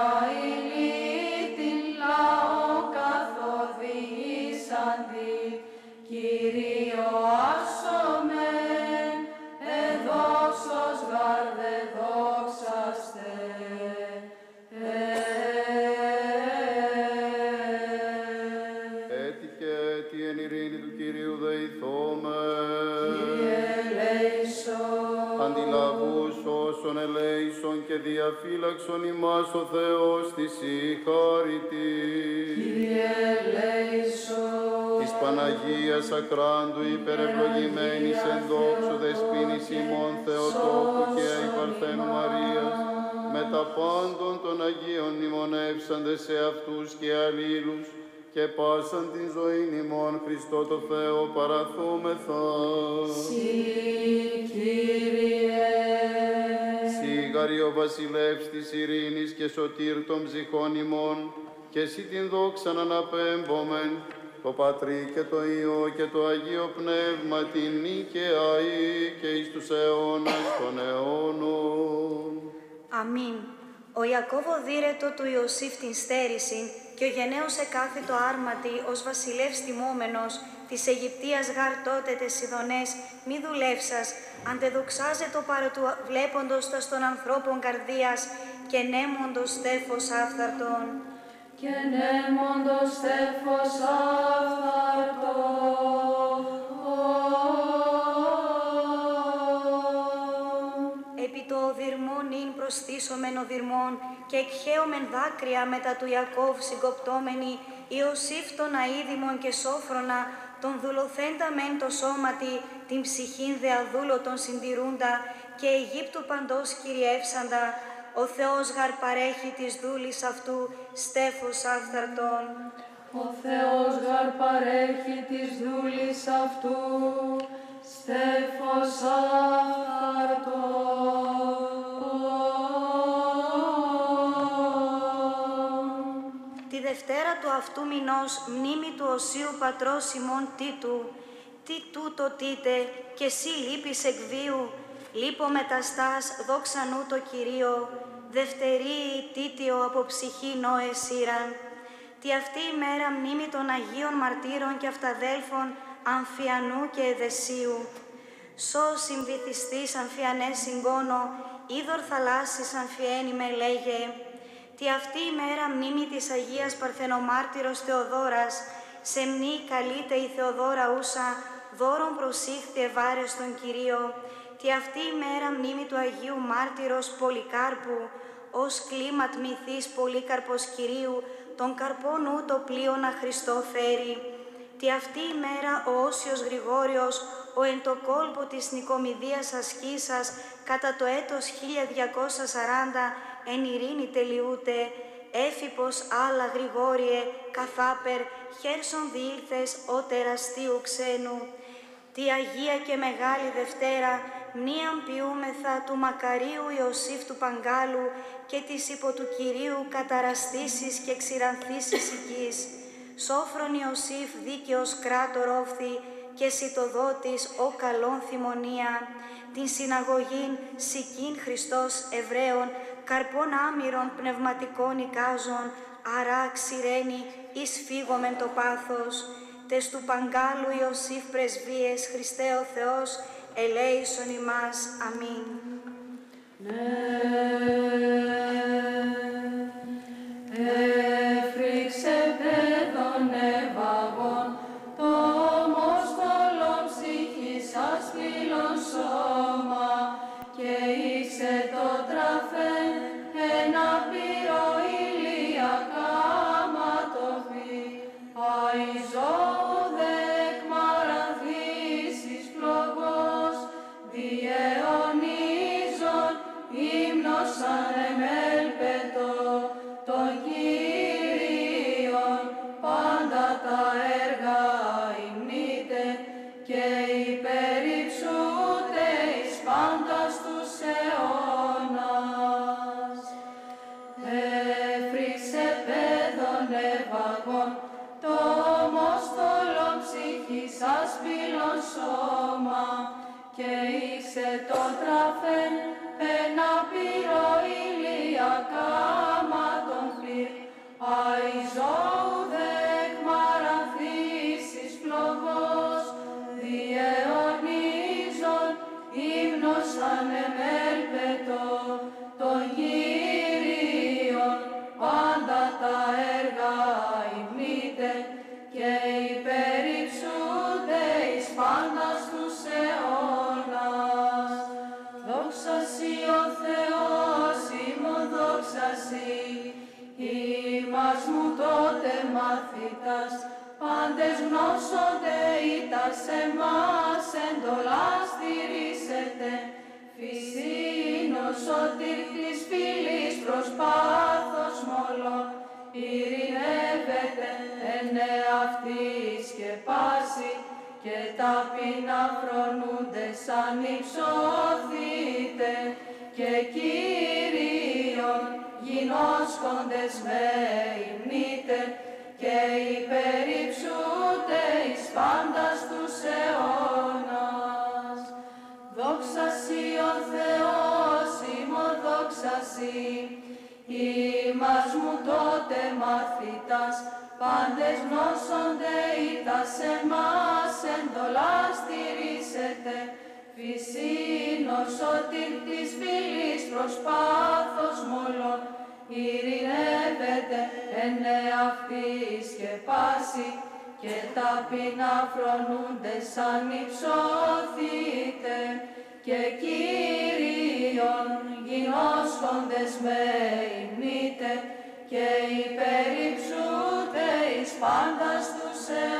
Θείο άσομεν, εδόξος γαρ δε δόξαστε. Έτη και έτη εν ειρήνη του Κυρίου δεηθόμεν. Κύριε ελέησον. Αντιλαβούς όσων ελέησον και διαφύλαξον ημάς ο Θεός της η χάρητη. Κύριε ελέησον. Της Παναγίας Ακράντου υπερευλογημένης εν δόξου δεσποίνης ημών Θεοτόκου και η Παρθένου Μαρίας, με τα πάντων των Αγίων μνημονεύσαντες σε αυτούς και αλλήλους, και πάσαν την ζωήν ημών Χριστό το Θεό παραθούμεθα. Συ, Κύριε. Σίγαρη ο βασιλεύς της ειρήνης και σωτήρ των ψυχών ημών, και εσύ την δόξαν αναπέμπομεν, το Πατρί και το Υιό και το Αγίο Πνεύμα, την νίκαια ή και εις τους αιώνας των αιώνων. Αμήν. Ο Ιακώβο δίρετο του Ιωσήφ την στέρησιν, και ο γενναίος εκάθητο άρματι ως βασιλεύς τιμόμενος, της Αιγυπτίας γάρ τότε τες Σιδωνές, μη δουλεύσας, αντεδοξάζετο παρά του βλέποντος τας των ανθρώπων καρδίας, και νέμοντος στέφος άφθαρτον. Και νέμοντος στέφος άφθαρτον. Επί το οδυρμόν ειν προσθήσομεν οδυρμόν, και εκχέομεν δάκρυα μετά του Ιακώβ συγκοπτόμενοι, Ιωσήφ των αίδημων και σόφρονα, τον δουλοθέντα μεν το σώματι, την ψυχήν δε αδούλωτον συντηρούντα, και Αιγύπτου παντός κυριεύσαντα, ο Θεός γαρ παρέχει της δούλης αυτού στέφος άφθαρτον. Ο Θεός γαρ παρέχει της δούλης αυτού στέφος άφθαρτον. Τη Δευτέρα του αυτού μηνός, μνήμη του Οσίου Πατρός ημών Τίτου, τι τούτο τίτε, και εσύ λείπεις εκ βίου, λείπω μεταστάς, δόξα νου το Κυρίο, δευτερή τίτιο από ψυχή νόε σύραν. Τι αυτή η μέρα μνήμη των Αγίων Μαρτύρων και Αυταδέλφων Αμφιανού και Εδεσίου. Σώ συμβυθιστής Αμφιανές συγκόνο, είδωρ θαλάσσης Αμφιένη με λέγε. Τι αυτή η μέρα μνήμη της Αγίας Παρθενομάρτυρος Θεοδόρας, σε μνή καλείται η Θεοδόρα ούσα, δώρον προσήχθη ευάρες στον Κυρίο. Τι αυτή η μέρα μνήμη του Αγίου Μάρτυρος Πολυκάρπου, ως κλίμα τμηθής Πολύκαρπος Κυρίου, τον καρπόν ούτω πλοίωνα Χριστό φέρει. Τι αυτή η μέρα ο Όσιος Γρηγόριος, ο εν το κόλπο της Νικομιδίας ασκήσας, κατά το έτος 1240, εν ειρήνη τελειούται, έφυπος άλλα Γρηγόριε, καθάπερ, χέρσον διήλθες ο τεραστίου ξένου. Τι Αγία και Μεγάλη Δευτέρα, μνήαν ποιούμεθα του μακαρίου Ιωσήφ του Παγκάλου και της υπό του Κυρίου καταραστήσεις και ξηρανθήσεις οικής. Σόφρον Ιωσήφ δίκαιος κράτορ όφθη και σιτοδότης ο καλόν θυμονία. Την συναγωγήν σικήν Χριστός Εβραίων, καρπών άμυρων πνευματικών εικάζων, αρά ξηραίνει εις φύγομεν το πάθος. Τες του Παγκάλου Ιωσήφ πρεσβείες, Χριστέ ο Θεός, ελέησον ημάς. Αμήν. Έφρυξε παιδών ευαγών, το όμοστολον ψυχής ασπήλων σώμα, και ήξε το τραφέν ένα πύρο ηλιακά ματοφή, αϊζώου δεκ μαραθήσεις φλογός, διαιωνίζον ύμνος ανεμέλπετο, των Κύριων πάντα τα έργα υμνείτε και υπερυψούτε εις πάντας τους αιώνας. Έφρυξε παιδών ευαγών, το όμοστολον ψυχής ασπήλων σώμα, και ήξε το τραφέν ένα πύρο ηλιακά ματον φλήρ, αϊζώου δεκ μαραθήσεις φλογός, διε ανεμέλπετο των Κύριων, πάντα τα έργα υμνείτε και υπερυψούνται εις πάντας τους αιώνας. Δόξα σοι ο Θεός ημών, δόξα σοι, ημάς μου τότε μαθητάς, πάντες γνώσονται ήτας εμάς, εντολάς στηρίσετε, φυσίν ο σωτήρ της φυλής προσπάθος μόλον, ειρηνεύεται εν εαυτής και πάση, και ταπεινά φρονούντες ανυψώθητε, και Κύριον γινώσκοντες με υμνείτε, και υπερυψούνται εις πάντας τους αιώνας. Δόξα σοι ο Θεός ημών, δόξα σοι, ημάς μου τότε μαθητάς, πάντες γνώσονται ήτας εμάς, εντολάς στηρίσετε, φυσίν ο σωτήρ της φυλής προσπάθος μόλον, ειρηνεύεται εν εαυτής και πάση, και ταπεινά φρονούντες ανυψώθητε, και Κύριον γινώσκοντες με υμνείτε, και υπερυψούνται εις πάντας τους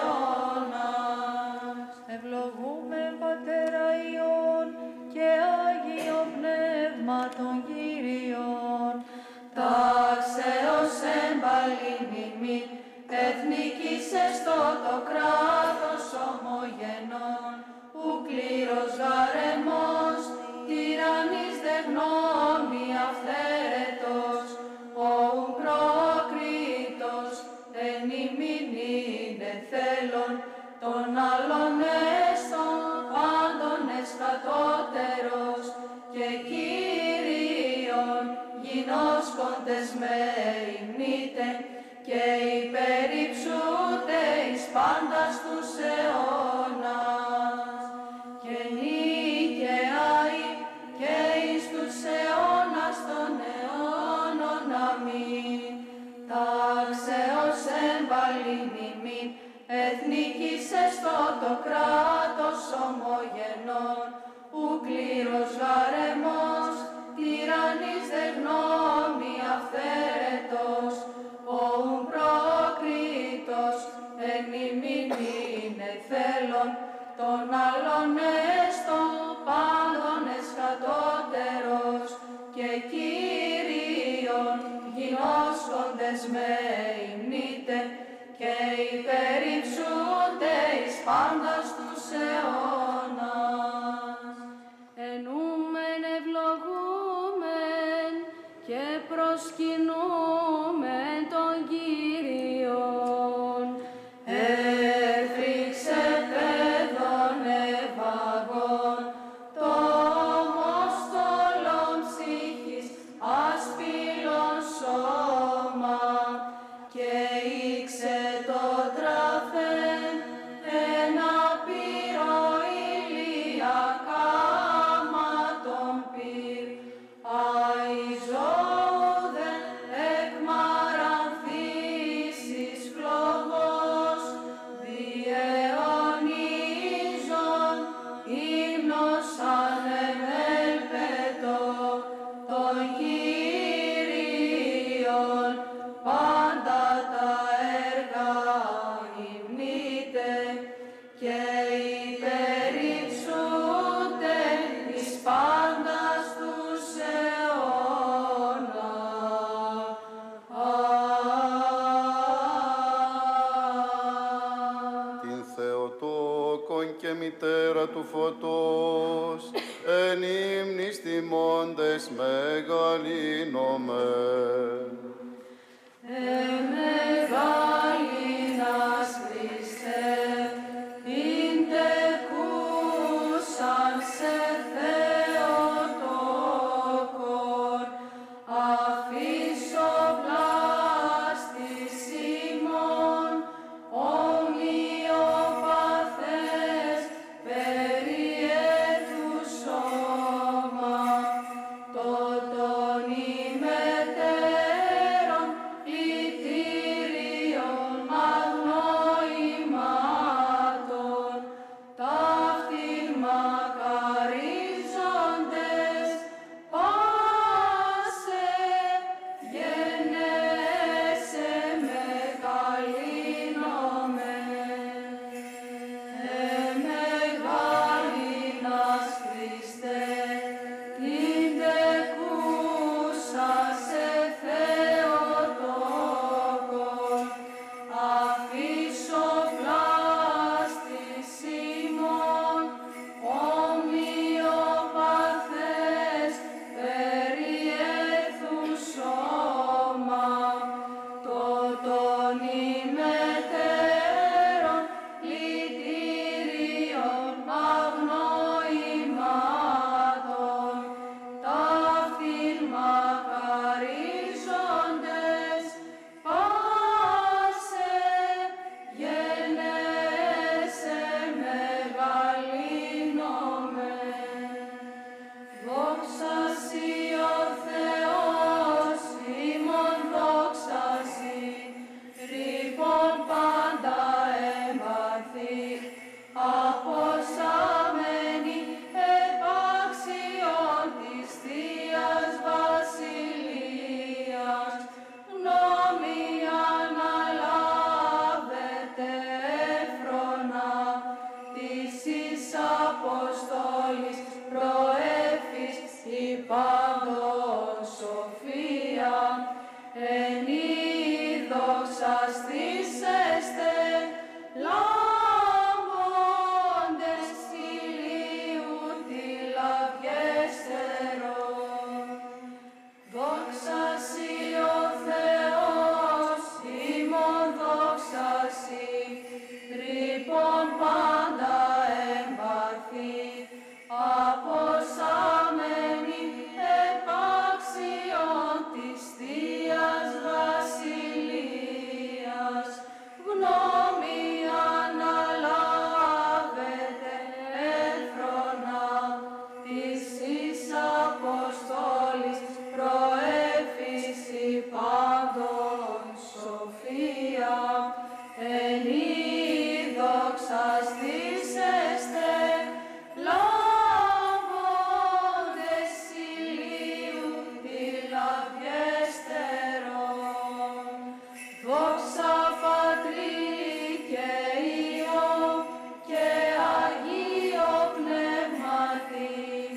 αιώνας. Ευλογούμε Πατέρα Υιόν και Άγιο Πνεύμα των Κύριων, τάξεως εμπαλήν ημίν, εθνικής εστώ το κράτος ομογενών, ου κλήρος γαρεμός, τυραννής δε γνώμη αυθαίρετος, ου προκρίτος, εν ημίν είναι θέλων, των άλλων έστων πάντων εσχατότερος, και Κύριον γινώσκοντες με υμνείτε, και υπερυψούνται εις πάντας τους αιώνας. Και νικαιάοι και εις τους αιώνας των αιώνων αμήν. Τάξεως εμπαλήν ημίν, εθνικής εστώ το κράτος ομογενών, ου κλήρος γαρεμός, τυραννής δε γνώμη αυθαίρετος, ου προκρίτος, εν ημίν είναι θέλων, των άλλων έστω πάντων εσχατότερος, και Κύριον γινώσκοντες με υμνείτε, και υπερυψούνται εις πάντας τους αιώνας. Ενούμεν ευλογούμεν και προσκυνούμεν τον Κύριον. Έφυξε παιδών ευαγών, το μόστολον ψυχής ασπύλων σώμα, και ήξε το τραφέν ένα πύρο ηλιακά τον πυρ, αϊζόδεν εκ μαρανθήσεις φλογός, διαιωνίζον ύμνος ανεμέλπετο των Κύριων, πάντα τα έργα υμνείτε, και υπερυψούνται εις πάντας τους αιώνας. Την Θεοτόκον και μητέρα του φωτός, εν ύμνης τιμώντες μεγαλύνομεν. Μεγαλύνας Χριστέ, ειν τεκούσαν σε Θεοτόκον, αφήσω πλάστης ημών, ομοιοπαθές περιέτου σώμα, Αποστόλης προέφης η πάντων σοφία, εν δοξαστήσεστε λάμποντες ηλίου τηλαβιέστερον. Δόξασι ο Θεός ημών δόξασι, τρύπον πάντα εμπαθή, αποσάμενη επάξιον της Θείας Βασιλείας, γνώμη αναλάβετε έφρονα της εις Αποστόλης προέφης η πάντων σοφία, εν δοξαστήσεστε λάβοντες ηλίου τηλαβιέστερον. Δόξα Πατρί και Υιό και Αγίο Πνεύματι,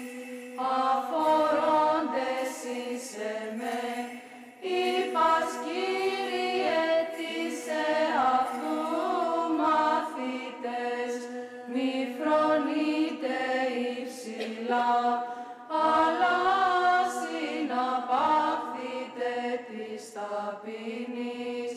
αφορώντες εις εμέ, είπας Κύριε της εαυτού μαθητές, μη φρονείτε υψηλά, αλλά συναπαύθητε της ταπείνης,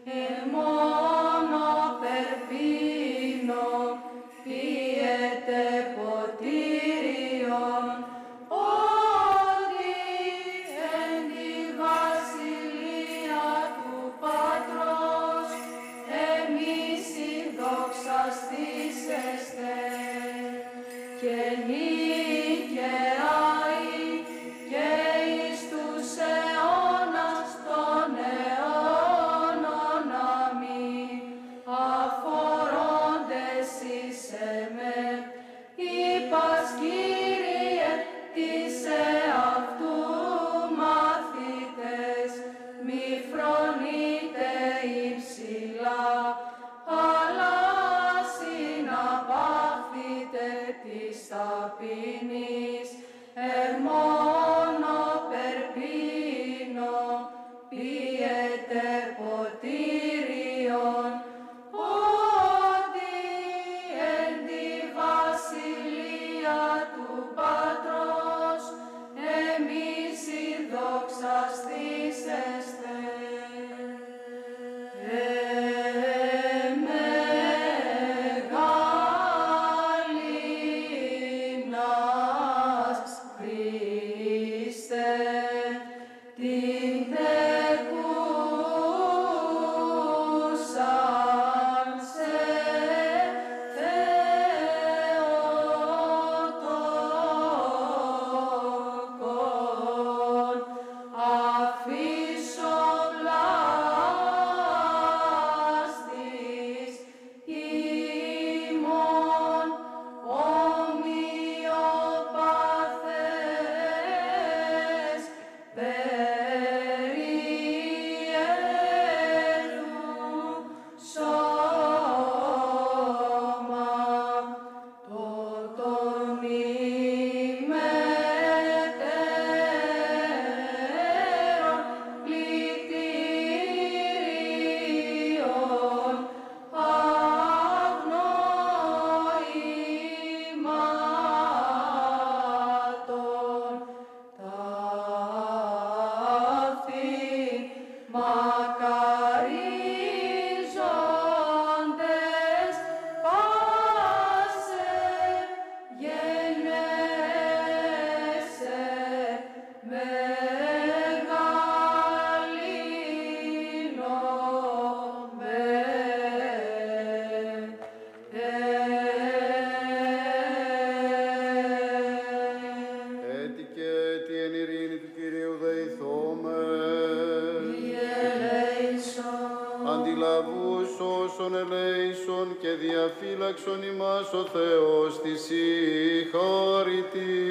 μόνο περπίνω, πιέτε ποτήριον, ότι εν τη βασιλεία του Πατρός εμείς συνδοξαστήσεστε, και νικαιάοι και εις τους αιώνας των αιώνων. Αμήν. Αφορώντες εις εμέ, είπας Κύριε της εαυτού μαθητές, μη φρονείτε υψηλά, αλλά συναπαύθητε της ταπείνης, μόνο περπίνω, πιέτε ποτήριον, ότι εν τη βασιλεία του Πατρός εμείς συνδοξαστήσεστε. Μεγαλύνας Χριστέ, την τεκούσαν σε Θεοτόκον, αφήσον λάστης ημών ομοιοπαθές περί έλου σώμα, τότον ημετέρων πλητήριον αγνοημάτων, ταύτην μακαρίζοντες πάσε γενέσαι μεγαλύνομαι. Έτη και έτη εν ειρήνη του Κυρίου δεηθόμεν. Αντιλαβούς όσων ελέησον και διαφύλαξον ημάς ο Θεός της συγχωρητή.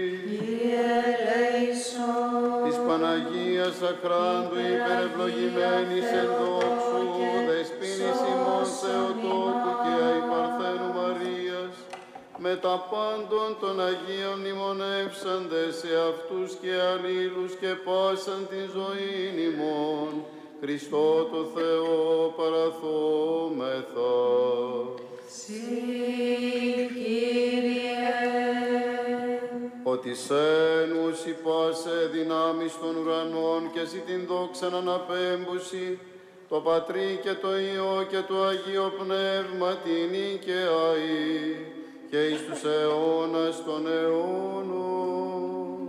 Της Παναγίας Αχράντου υπερευλογημένης εν δόξου, δεσποίνης ημών Θεοτόκου και αϊπαρθένου Μαρίας, με τα πάντων των Αγίων μνημονεύσαντες σε αυτούς και αλλήλους και πάσαν την ζωήν ημών, Χριστό το Θεό παραθόμεθα. Συ, Κύριε. Ότι σένους υπάσε δυνάμεις των ουρανών και εσύ την δόξαν αναπέμπουση, το Πατρί και το Υιό και το Αγίο Πνεύμα την και αεί και εις τους αιώνας των αιώνων.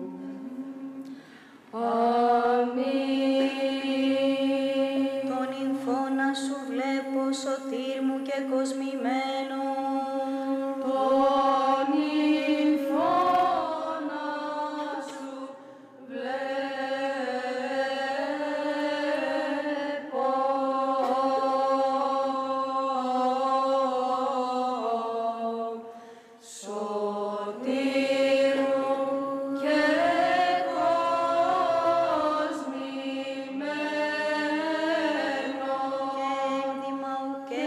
Αμήν. Τον νυμφώνα σου βλέπω, σωτήρ μου και κοσμημένο. Τον νυμφώνα σου βλέπω, σωτήρ μου και κοσμημένο. Ένδυμα ουκ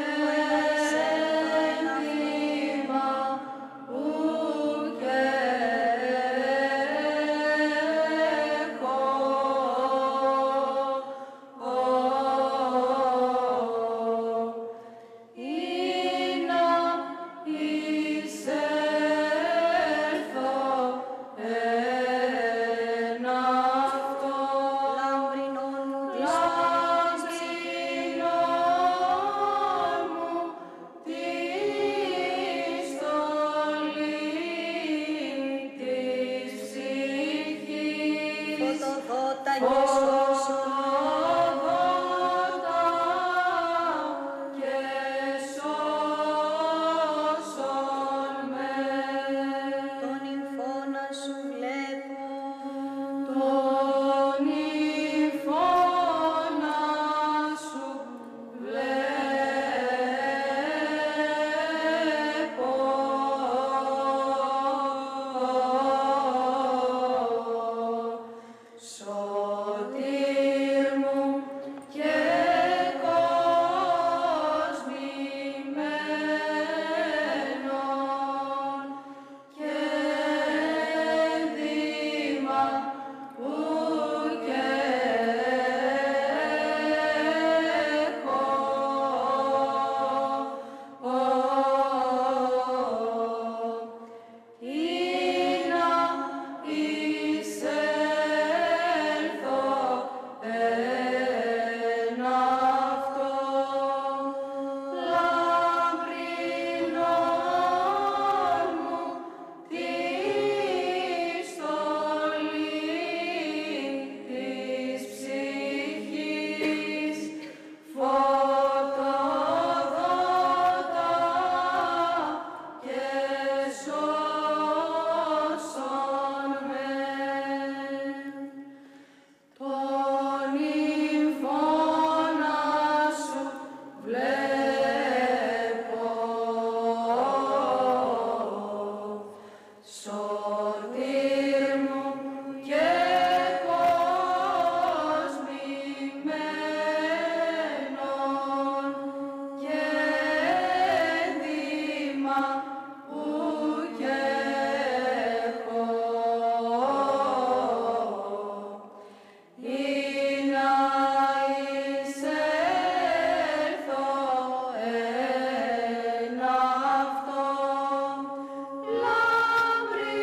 λαμπρή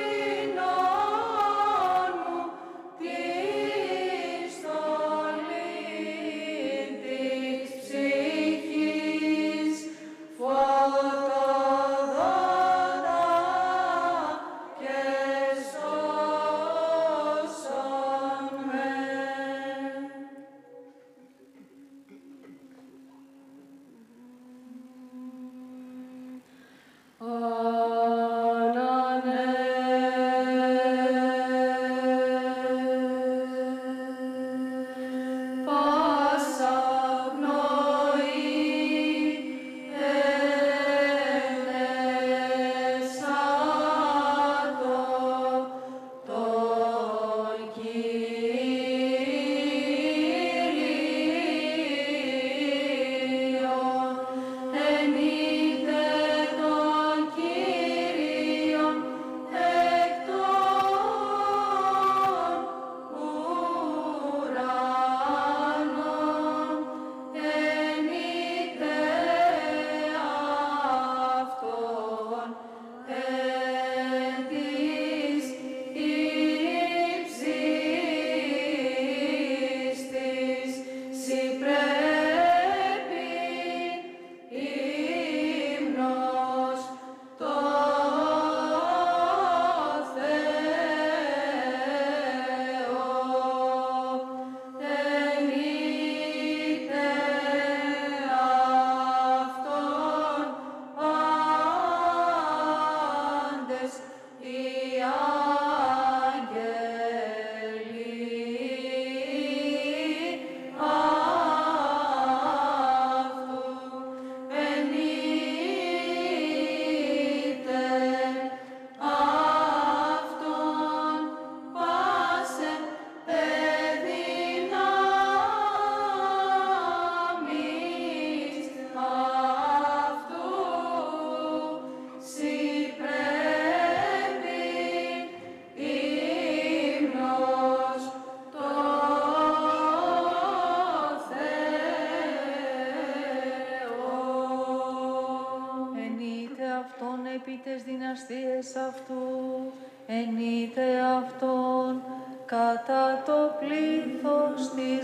ενείτε αυτόν κατά το πλήθος της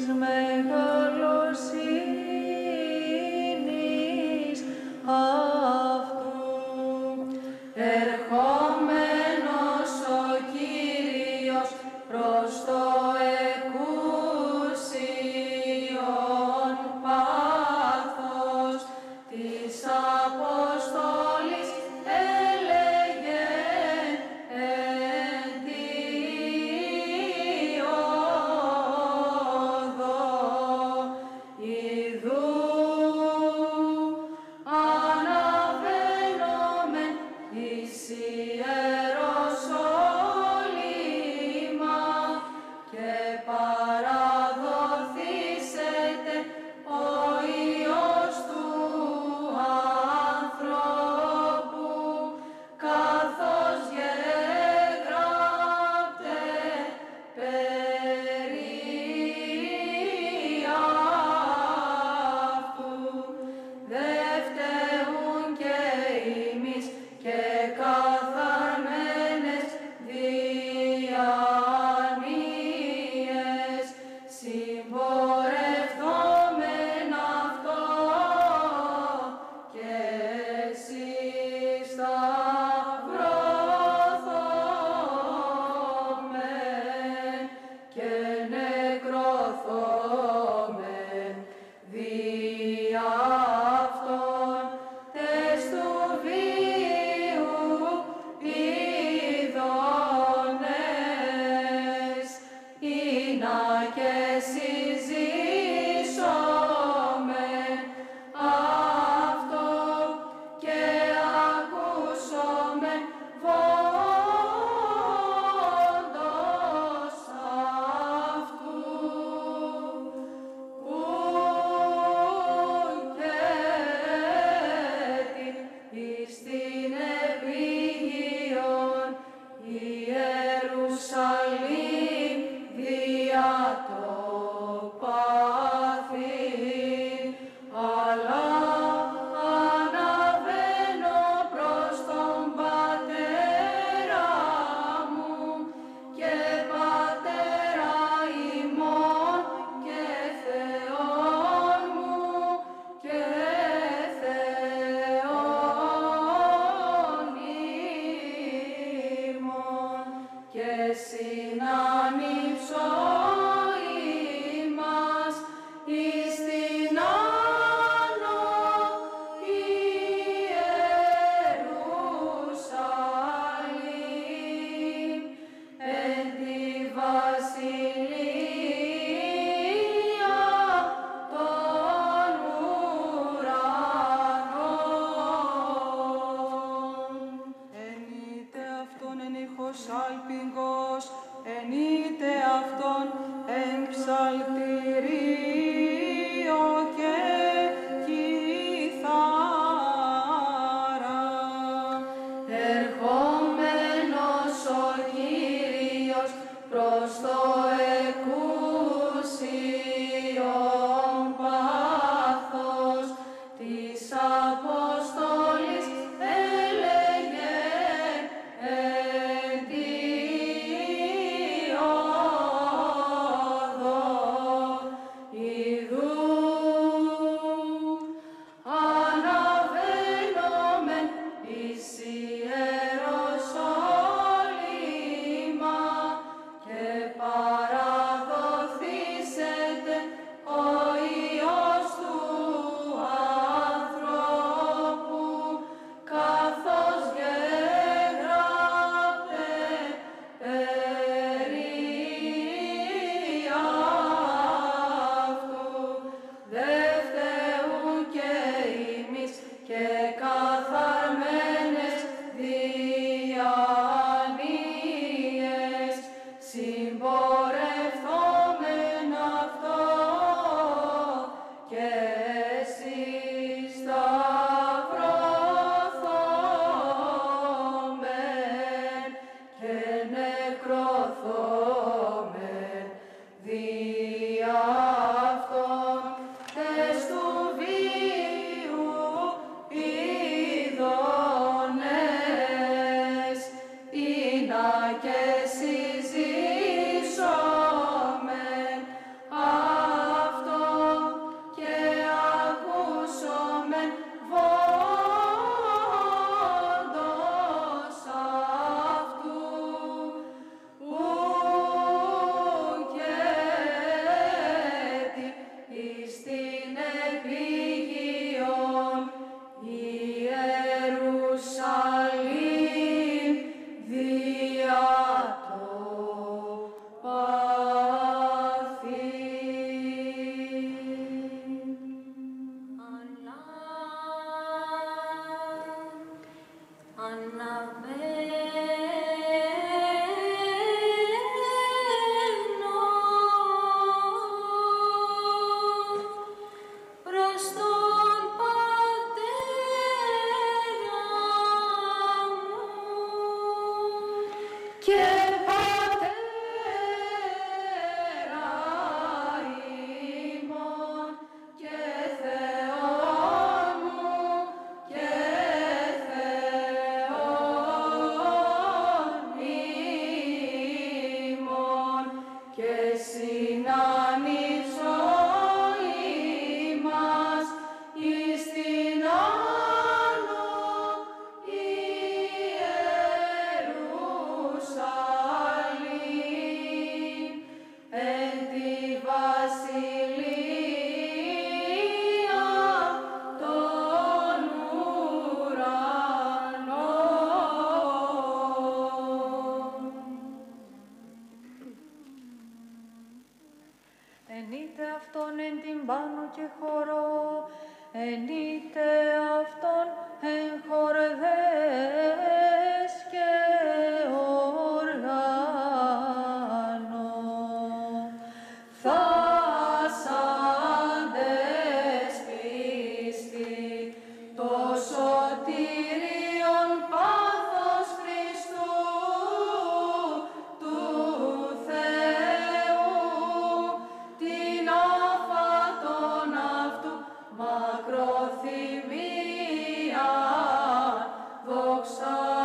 μεγαλοσύνης αυτού. Ερχόμενος ο Κύριος προς το εκούσιον πάθος της Αποστόλης έλεγεν εν τη όδο ιδού αναβαίνομεν εις Ιεροσόλυμα και παραδοθήσεται ο Υιός του ανθρώπου καθώς γεγράπτε περί αυτού. Δε φταίουν και εμείς και καθαρμένες διανοίες συμπορευθόμεν αυτό και εσείς σταυρωθόμεν και νεκρωθόμεν δια αυτόν τες του βίου ειδονές εινά και συζήσομεν αυτό και ακούσομεν βόντος αυτού ου και εις την επίγειον Ιερουσαλήμ δια το πάθην, αλλά αναβαίνω προς τον Πατέρα μου και Πατέρα ημών και Θεόν μου και Θεόν ημών και συνανύψω ημάς εις την άνω Ιερουσαλήμ εν τη βασιλεία των ουρανών. Ενείτε αυτόν εν ήχος άλπιγγος, ενείτε αυτόν εν ψαλτηρίο και κιθάρα. Ερχόμενος ο Κύριος προς το εκούσιον πάθος της Αποστόλης έλεγεν εν τη όδο και συζήσομεν αυτό και ακούσομεν βόντος αυτού ου και εις την επίγειον Ιερουσαλήμ δια το ενείτε αυτόν εν τυμπάνο και χορό, ενείτε αυτόν εν χορδές και οργάνο. Θάσαντες πίστη το σωτήριον πάθος Χριστού του Θεού, την άφατον αυτού μακροθυμία, δόξα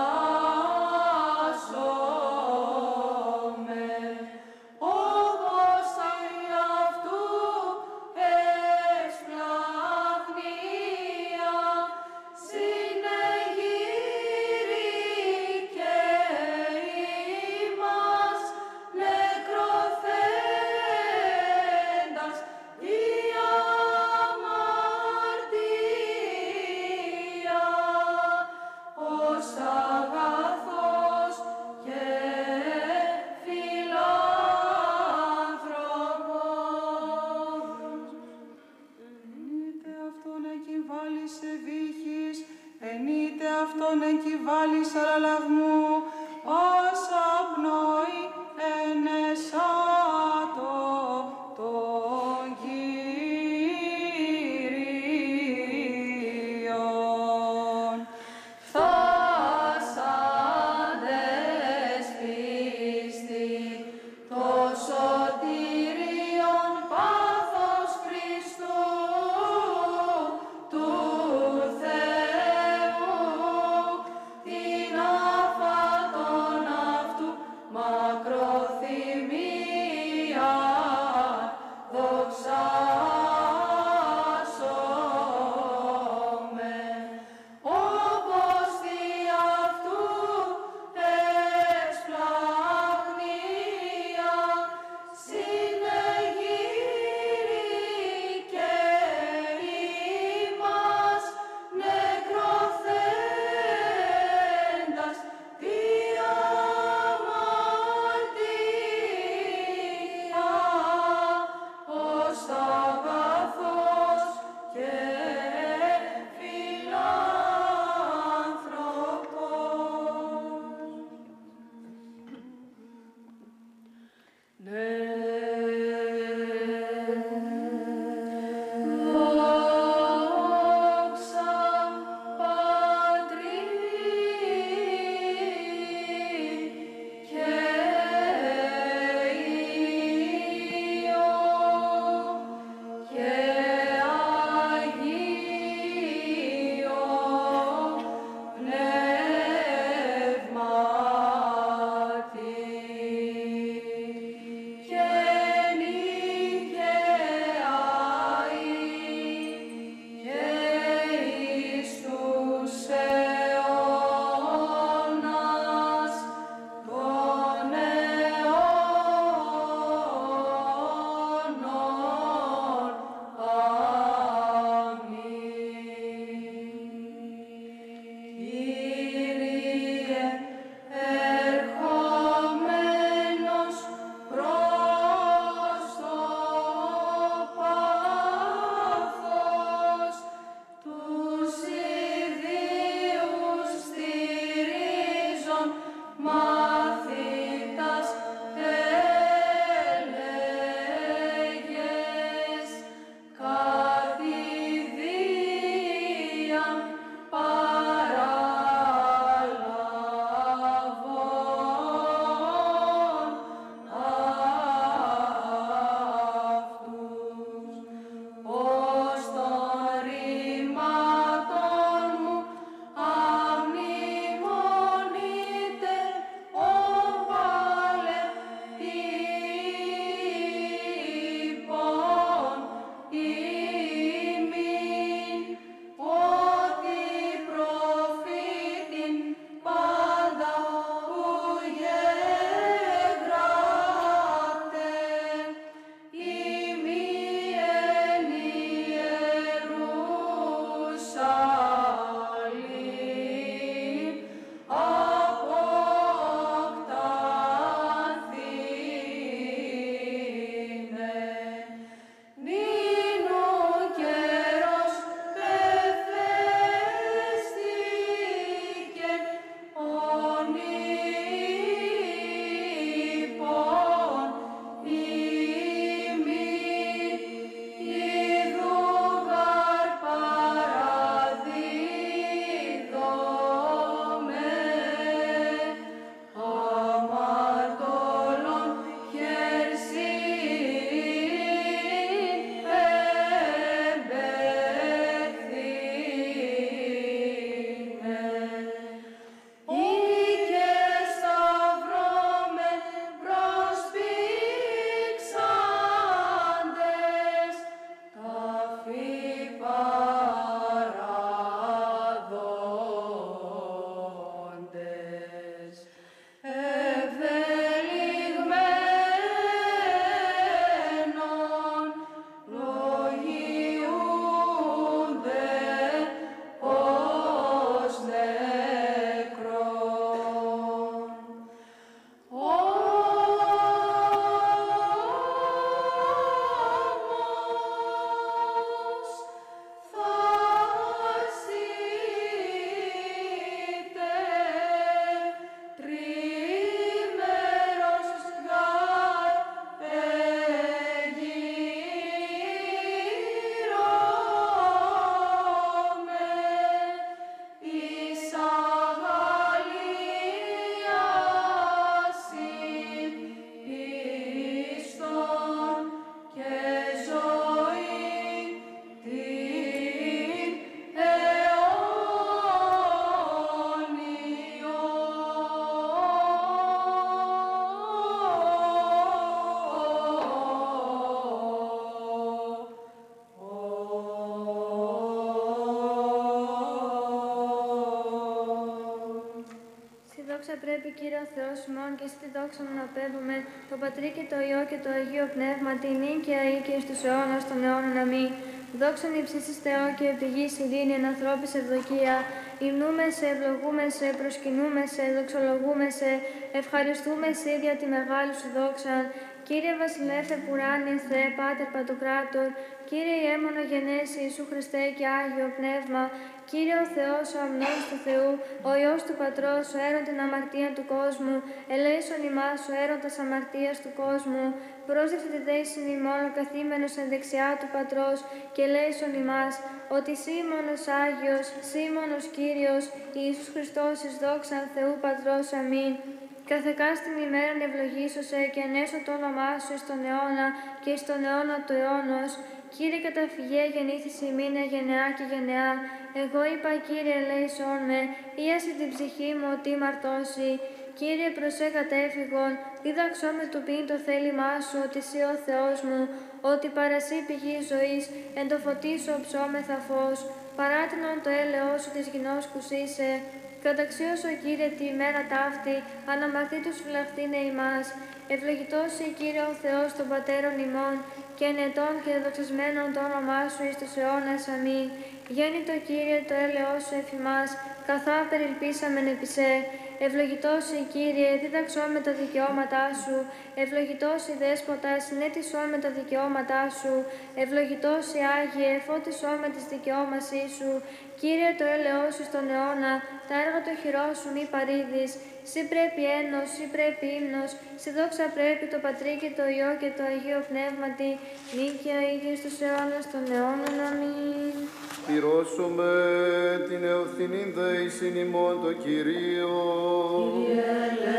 πρέπει, Κύριε ο Θεός ημών, και εσύ τη δόξα να απέμπουμε, το Πατρί και το Υιό και το Αγίο Πνεύμα, την νυν και αεί και εις τους αιώνας των αιώνων. Αμήν. Δόξαν υψίστης Θεό και πηγής ειρήνη εν ανθρώπης ευδοκία. Υμνούμε σε, ευλογούμε σε, προσκυνούμε σε, δοξολογούμε σε, ευχαριστούμε σε δια τη μεγάλη σου δόξαν. Κύριε Βασιλεύε Πουράνιε Θεέ Πάτερ Παντοκράτορ, Κύριε Ιέμονο Γενέση Ιησού Χριστέ και Άγιο Πνεύμα, Κύριε ο Θεός, ο αμνός του Θεού, ο Υιός του Πατρός, ο έρον την αμαρτία του κόσμου, ελέησον ημάς, ο έρωτας αμαρτίας του κόσμου, πρόσδευτε τη δέησιν ημών, ο καθήμενος εν δεξιά του Πατρός, και ελέησον ημάς, ότι σύ μόνος Άγιος, σύ μόνος Κύριος, Ιησούς Χριστός εις δόξαν Θεού Πατρός. Αμήν. Καθεκάς την ημέραν ευλογήσωσε και ανέσω το όνομά σου εις τον αιώνα και εις τον αιώνα του αιώνος. Κύριε καταφυγέ γεννήθης ημίνα γενεά και γενεά. Εγώ είπα, Κύριε, ελέησόν με, ίασε την ψυχή μου ότι μαρτώσει. Κύριε, προσέ κατέφυγον, δίδαξό με του πίν το θέλημά σου, ότι εσύ ο Θεός μου, ότι παρασύ πηγή ζωής, εν το φωτί σου οψόμεθα φως. Παράτηνον το έλεος σου της γινώσκους είσαι. Καταξίωσο, Κύριε, τη ημέρα ταύτη, αναμαρτή τους φυλαχτήνε ημάς. Ευλογητός η Κύριε ο Θεός των πατέρων ημών, και ενετών και δοξασμένων το όνομά σου εις τους αιώνας. Αμήν. Γέννητο, Κύριε, το έλεος σου εφ' ημάς, καθά περιλπίσαμεν επί σε. Ευλογητός η Κύριε, δίδαξό με τα δικαιώματά σου. Ευλογητός η Δέσποτα, συνέτησό με τα δικαιώματά σου. Ευλογητός η Άγιε, φώτισό με τις δικαιώμασή σου. Κύριε, το έλεος σου στον αιώνα, τα έργα του χειρός σου μη παρήδεις. Σύ πρέπει ένος, σύ πρέπει ύμνος, σύ δόξα πρέπει το Πατρί και το Υιό και το Αγίο Πνεύματι, νίκαια ήγε στους αιώνας των αιώνων. Αμήν. Πυρώσουμε την εωθηνήν δέησιν ημών το Κυρίο. Κύριε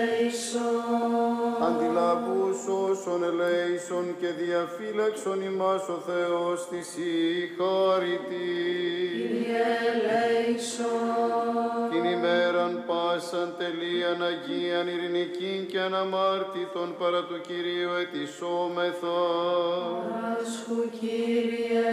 ελέησον. Αντιλαβούς όσων ελέησον και διαφύλαξον ημάς ο Θεός της η χάρητη. Κύριε ελέησον. Την ημέραν πάσαν τελείαν Αγίαν ειρηνικήν και αναμάρτητον παρά του Κυρίου ετισόμεθα. Παράσχου, Κύριε.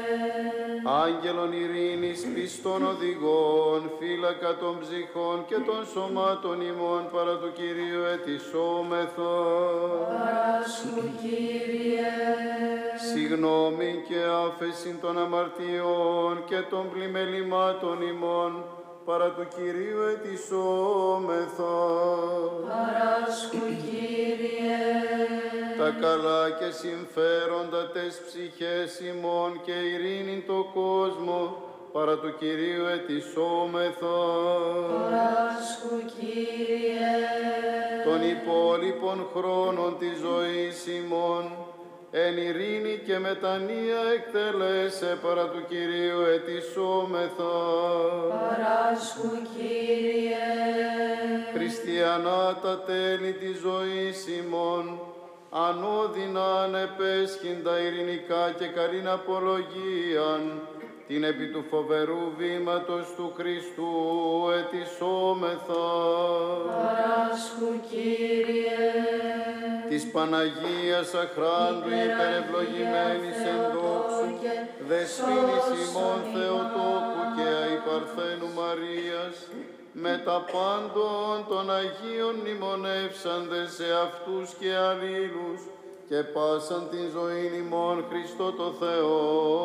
Άγγελον ειρήνης πιστών οδηγών, φύλακα των ψυχών και των σωμάτων ημών παρά του Κυρίου ετισόμεθα. Παράσχου, Κύριε. Συγγνώμη και άφεση των αμαρτιών και των πλημελημάτων ημών παρά του Κυρίου ετισόμεθα. Παράσχου, Κύριε. Τα καλά και συμφέροντα τες ψυχές ημών και ειρήνην το κόσμο παρά του Κυρίου ετισόμεθα. Παράσχου, Κύριε. Των υπόλοιπων χρόνων της ζωής ημών εν ειρήνη και μετανία εκτελέσε παρά του Κυρίου ετισόμεθα. Παράσχου, Κύριε. Χριστιανά τα τέλη της ζωής ημών, ανώδυνα ανεπέσχυντα ειρηνικά και καλήν απολογίαν, την επί του φοβερού βήματος του Χριστού ετισόμεθα. Παράσχου, Κύριε. Της Παναγίας αχράντου υπερευλογημένης εν δόξου, δεσποίνης ημών Θεοτόκου και αϊπαρθένου Μαρίας, με τα πάντων των Αγίων μνημονεύσαντες σε αυτούς και αλλήλους, και πάσαν την ζωήν ημών Χριστό το Θεό,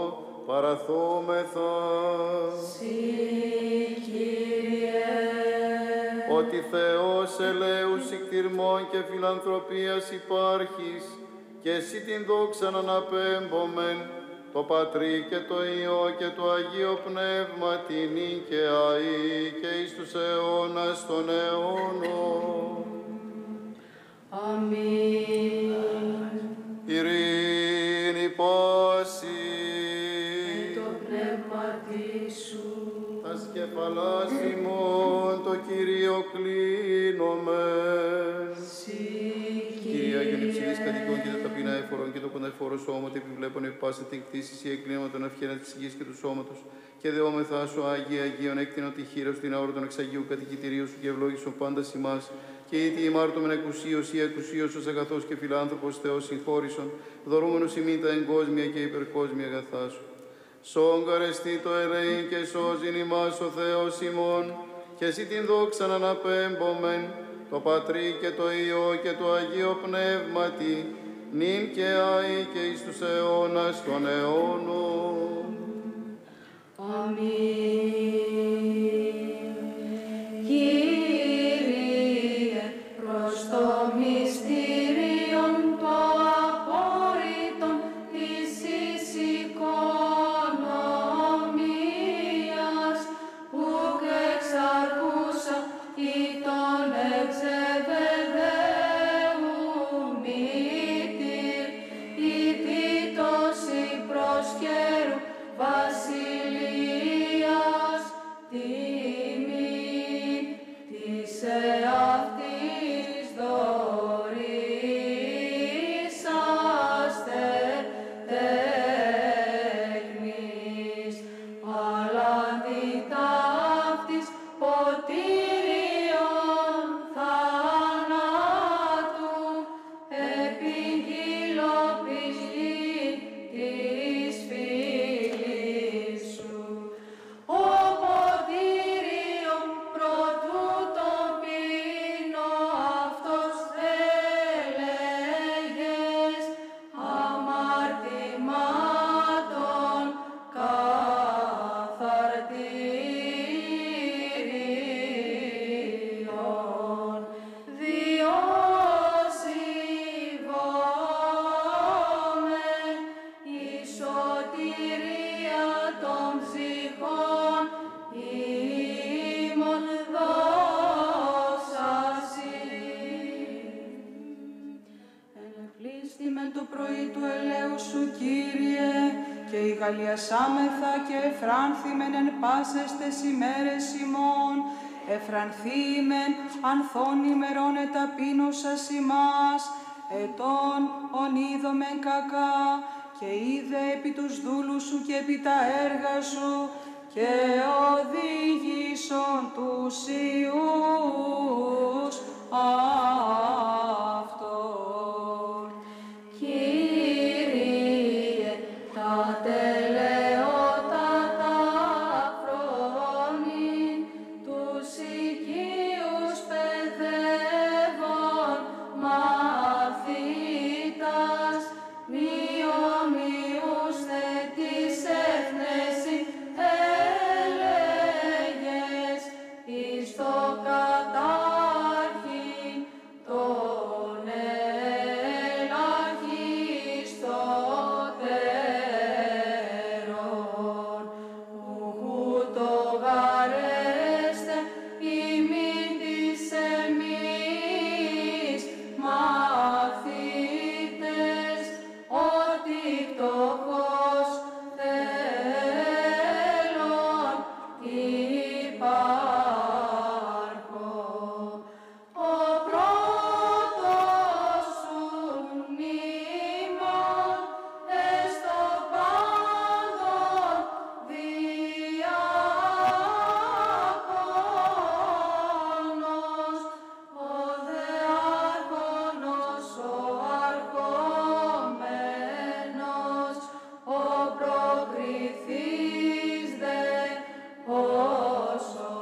παραθόμεθα. Συ, Κύριε. Ότι Θεός ελέους ικτυρμών και φιλανθρωπίας υπάρχεις, και εσύ την δόξαν αναπέμπομεν, το Πατρί και το Υιό και το Αγίο Πνεύμα την νίκαια ή και εις τους αιώνας των αιώνων. Αμήν. Ειρήνη πάση. Με το πνεύματι σου. Τας κεφαλάς ημών το Κύριο κλείνομεν. Κύριε Άγιον υψηλής κατοικών και τα ταπεινά εφορών και το κονταεφόρο σώμα, ότι επιβλέπουν επί πάσα την κτήση ή εκκλήμα των ευχαίρων της ψυχής και του σώματος, και δεόμεθά σου, Άγιε Αγίων, έκτηνο τη χείρα στην αόρα των εξαγίου κατοικητηρίου σου και ευλόγησον πάντα ημάς, και ήτι ημάρτωμεν εκουσίως ή ακουσίως ως αγαθός και φιλάνθρωπος Θεός συγχώρησον, δωρούμενος ημίν τα εγκόσμια και υπερκόσμια αγαθά σου. Σόγκαρεστη το ελεήν και σώζειν ημάς ο Θεός ημών, και εσύ την δόξαν αναπέμπομεν, το Πατρί και το Υιό και το Αγίο Πνεύματι, νυν και αεί και εις τους αιώνας των αιώνων. Αμήν. Κύριε, προς το μυστήριον το απόρριτον της οικονομίας, ουκ εξαρκούσα ή τον εξεβεδέου μήτηρ, ή τίτωση προσκέρου βασιλείας τιμή της εαυτής δωρήσαστε τέκνης, αλλά δι' ταύτης ποτήριον θανάτου επιγγείλωπης γη της φίλης σου. Ο ποτήριον προτού τον πίνω αυτός έλεγες αμαρτημάτων καθαρτήριον. Διόσιβόμεν η σωτηρία των ψυχών ημών δόξασι. Ενεπλήστημεν το πρωί του ελέου σου, Κύριε, και ηγαλιασάμεθα και εφράνθημεν εν πάσες τες ημέρες ημών, εφρανθήμεν ανθών ημερών εταπείνωσας ημάς, ετών ονείδομεν κακά, και είδε επί τους δούλους σου και επί τα έργα σου, και οδήγησον τους Ιούς αυτών. Κύριε, τα τελεότατα φρόνη τους οικείους παιδεύων μαθήτας, μη ομοιούς θε της έθνεση έλεγες εις το κατάρχη των ελαχιστότερων, ούτω γαρέστε ημίν της εμείς μαθήτες, ότι πτωχός θέλων υπάρχω. Ο πρώτος σου μνήμων εστω πάντων διάκονος, ο δε άρχονος ο αρχόμενος, ο προκριθής δε όσο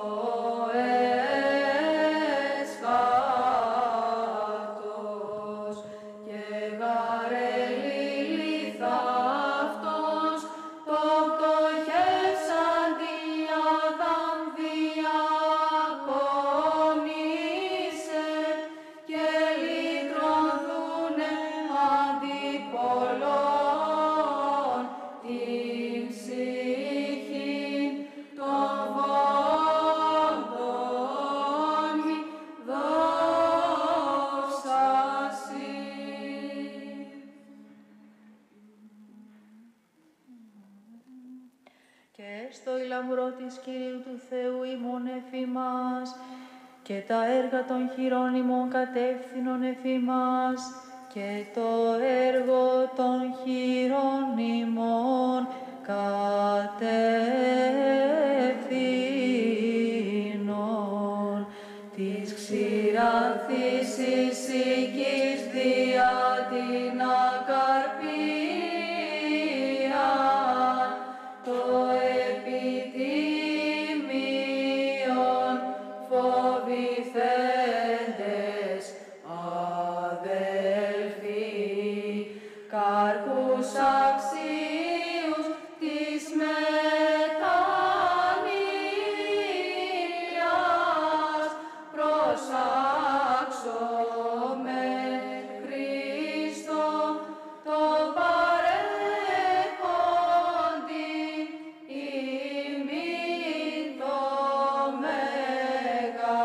έσχατος, και γαρελίληθα αυτός το πτωχεύσαντι Αδάμ διακονήσε, και λυτρωθούνε αντιπολών την ψυχή των βόντων μη δόξασι. Και στο ηλαμβρό της Κυρίου του Θεού ημών εφήμας, και τα έργα των χειρών ημών κατεύθυνον εφήμας, και το έργο των χειρών ημών κατεύθυνον. Της ξηράθης ησυχής δια την ακαρπία, το επιτίμιον φοβηθέντε καρπούς αξίους της μετανοίας προσάξομαι Χριστό το παρέχοντι ημίν το μέγα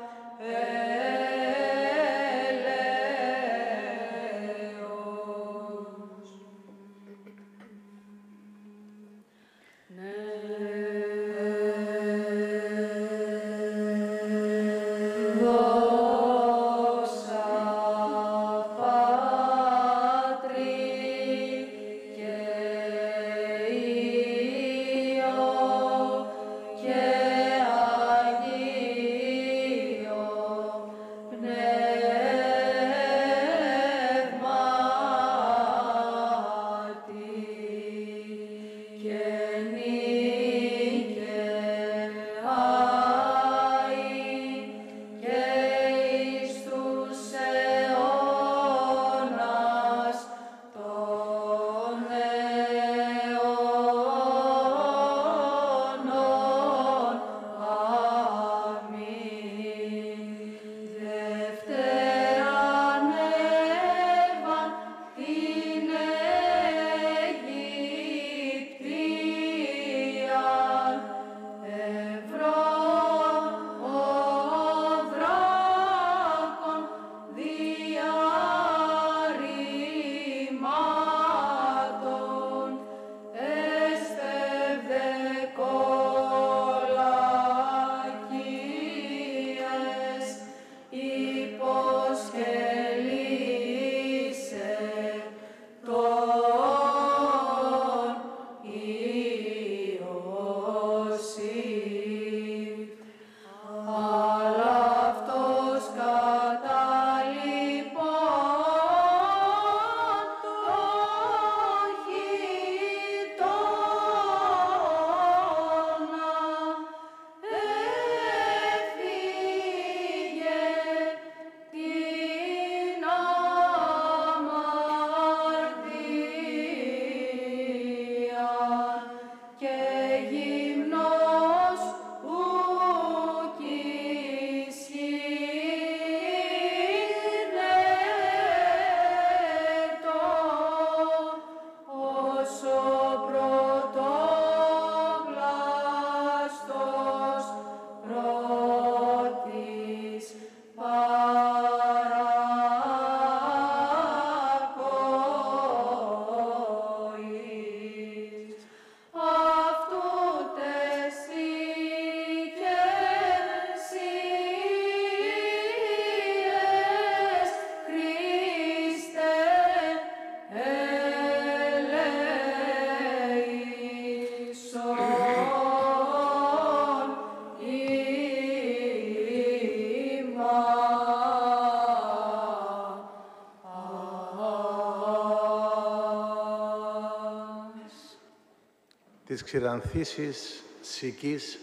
της ξηρανθήσης σικής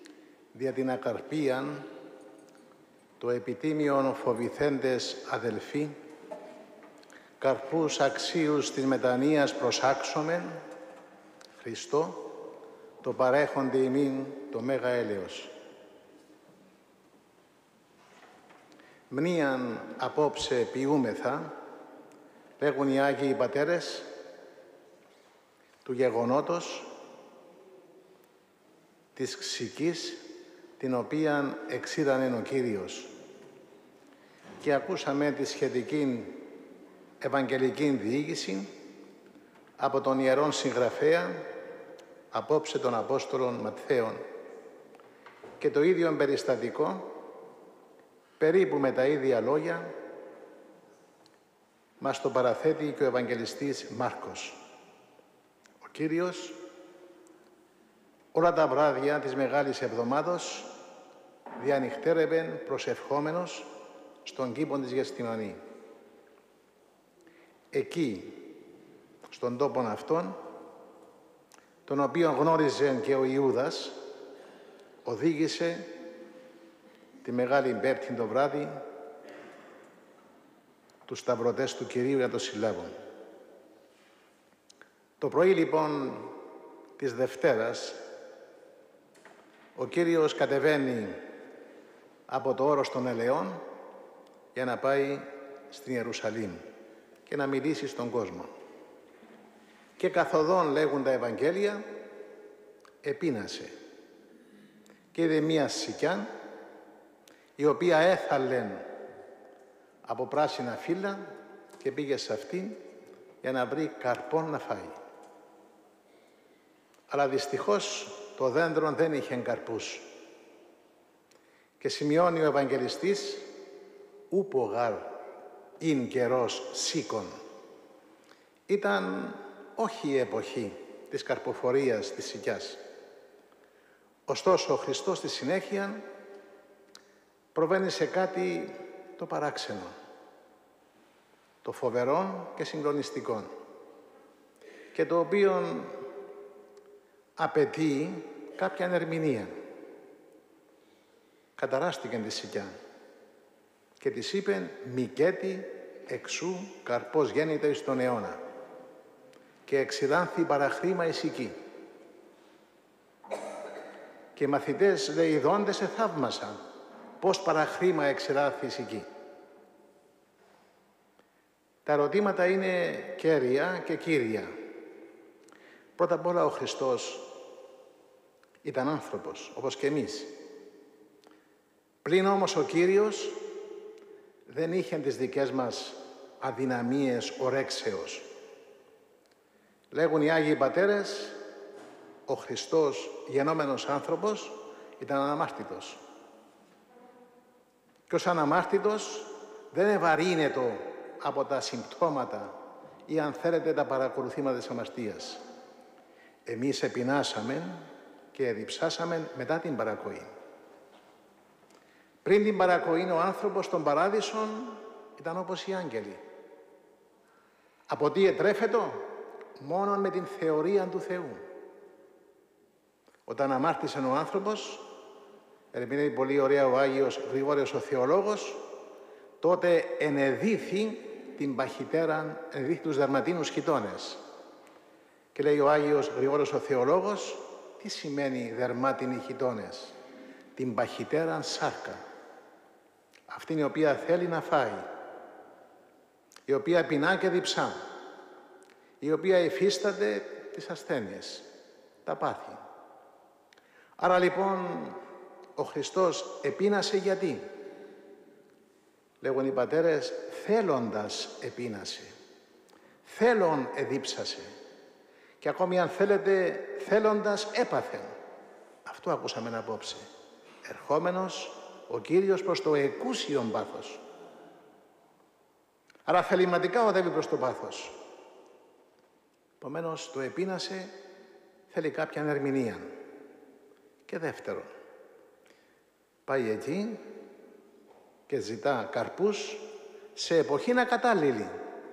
δια την ακαρπίαν, το επιτίμιον φοβηθέντες αδελφοί, καρπούς αξίους της μετανοίας προσάξομεν, Χριστό, το παρέχοντι ημίν το μέγα έλεος. Μνίαν απόψε ποιούμεθα, λέγουν οι Άγιοι Πατέρες, του γεγονότος της ξικής, την οποίαν εξήρανε ο Κύριος. Και ακούσαμε τη σχετική ευαγγελική διήγηση από τον Ιερόν Συγγραφέα, απόψε των Απόστολων Ματθαίων. Και το ίδιο περιστατικό, περίπου με τα ίδια λόγια, μας το παραθέτει και ο Ευαγγελιστής Μάρκος. Ο Κύριος όλα τα βράδια της Μεγάλης Εβδομάδος διανυχτέρευεν προσευχόμενος στον κήπο της Γεθσιμανή. Εκεί, στον τόπον αυτόν, τον οποίον γνώριζε και ο Ιούδας, οδήγησε τη Μεγάλη Πέμπτη το βράδυ τους σταυρωτές του Κυρίου για το συλλάβουν. Το πρωί λοιπόν της Δευτέρας ο Κύριος κατεβαίνει από το όρος των Ελαιών για να πάει στην Ιερουσαλήμ και να μιλήσει στον κόσμο. Και καθοδόν, λέγουν τα Ευαγγέλια, επείνασε και είδε μία σικιά η οποία έθαλεν από πράσινα φύλλα και πήγε σε αυτή για να βρει καρπόν να φάει. Αλλά δυστυχώς το δέντρο δεν είχε καρπούς. Και σημειώνει ο Ευαγγελιστής «Ούπο γαρ ειν καιρός σίκον». Ήταν όχι η εποχή της καρποφορίας της σικιάς. Ωστόσο, ο Χριστός στη συνέχεια προβαίνει σε κάτι το παράξενο, το φοβερό και συγκλονιστικό, και το οποίο απαιτεί κάποια ερμηνεία. Καταράστηκε τη σικιά και της είπε «Μικέτη εξού καρπός γέννηται εις τον αιώνα και εξειδάνθη παραχρήμα η σική». Και οι μαθητές δεηδόντες εθαύμασαν πώς παραχρήμα εξειδάνθη η σική. Τα ερωτήματα είναι κέρια και κύρια. Πρώτα απ' όλα ο Χριστός ήταν άνθρωπος, όπως και εμείς. Πλην όμως ο Κύριος δεν είχε τις δικές μας αδυναμίες ορέξεως. Λέγουν οι Άγιοι Πατέρες, ο Χριστός γενόμενος άνθρωπος ήταν αναμάρτητος. Και ως αναμάρτητος δεν ευαρύνετο από τα συμπτώματα ή, αν θέλετε, τα παρακολουθήματα της αμαρτίας. Εμείς επεινάσαμε και εδιψάσαμε μετά την παρακοή. Πριν την παρακοή ο άνθρωπος στον παράδεισο ήταν όπως οι άγγελοι. Από τι ετρέφετο? Μόνο με την θεωρία του Θεού. Όταν αμάρτησε ο άνθρωπος, ερμηνεύει πολύ ωραία ο Άγιος Γρηγόριος ο Θεολόγος, τότε ενεδίθη την παχυτέραν, ενεδίθη τους δερματίνους χιτώνες. Και λέει ο Άγιος Γρηγόριος ο Θεολόγος, τι σημαίνει δερμάτινοι χιτώνες? Την παχυτέραν σάρκα. Αυτήν η οποία θέλει να φάει, η οποία πεινά και διψά, η οποία υφίσταται τις ασθένειες, τα πάθη. Άρα λοιπόν ο Χριστός επείνασε γιατί? Λέγουν οι πατέρες, θέλοντας επείνασε, θέλον εδίψασε και ακόμη αν θέλετε θέλοντας έπαθεν. Αυτό ακούσαμε απόψε. Ερχόμενος ο Κύριος προς το εκούσιον πάθος. Άρα θεληματικά οδεύει προς το πάθος. Επομένως το επείνασε θέλει κάποια ερμηνεία. Και δεύτερον, πάει εκεί και ζητά καρπούς σε εποχή ακατάλληλη.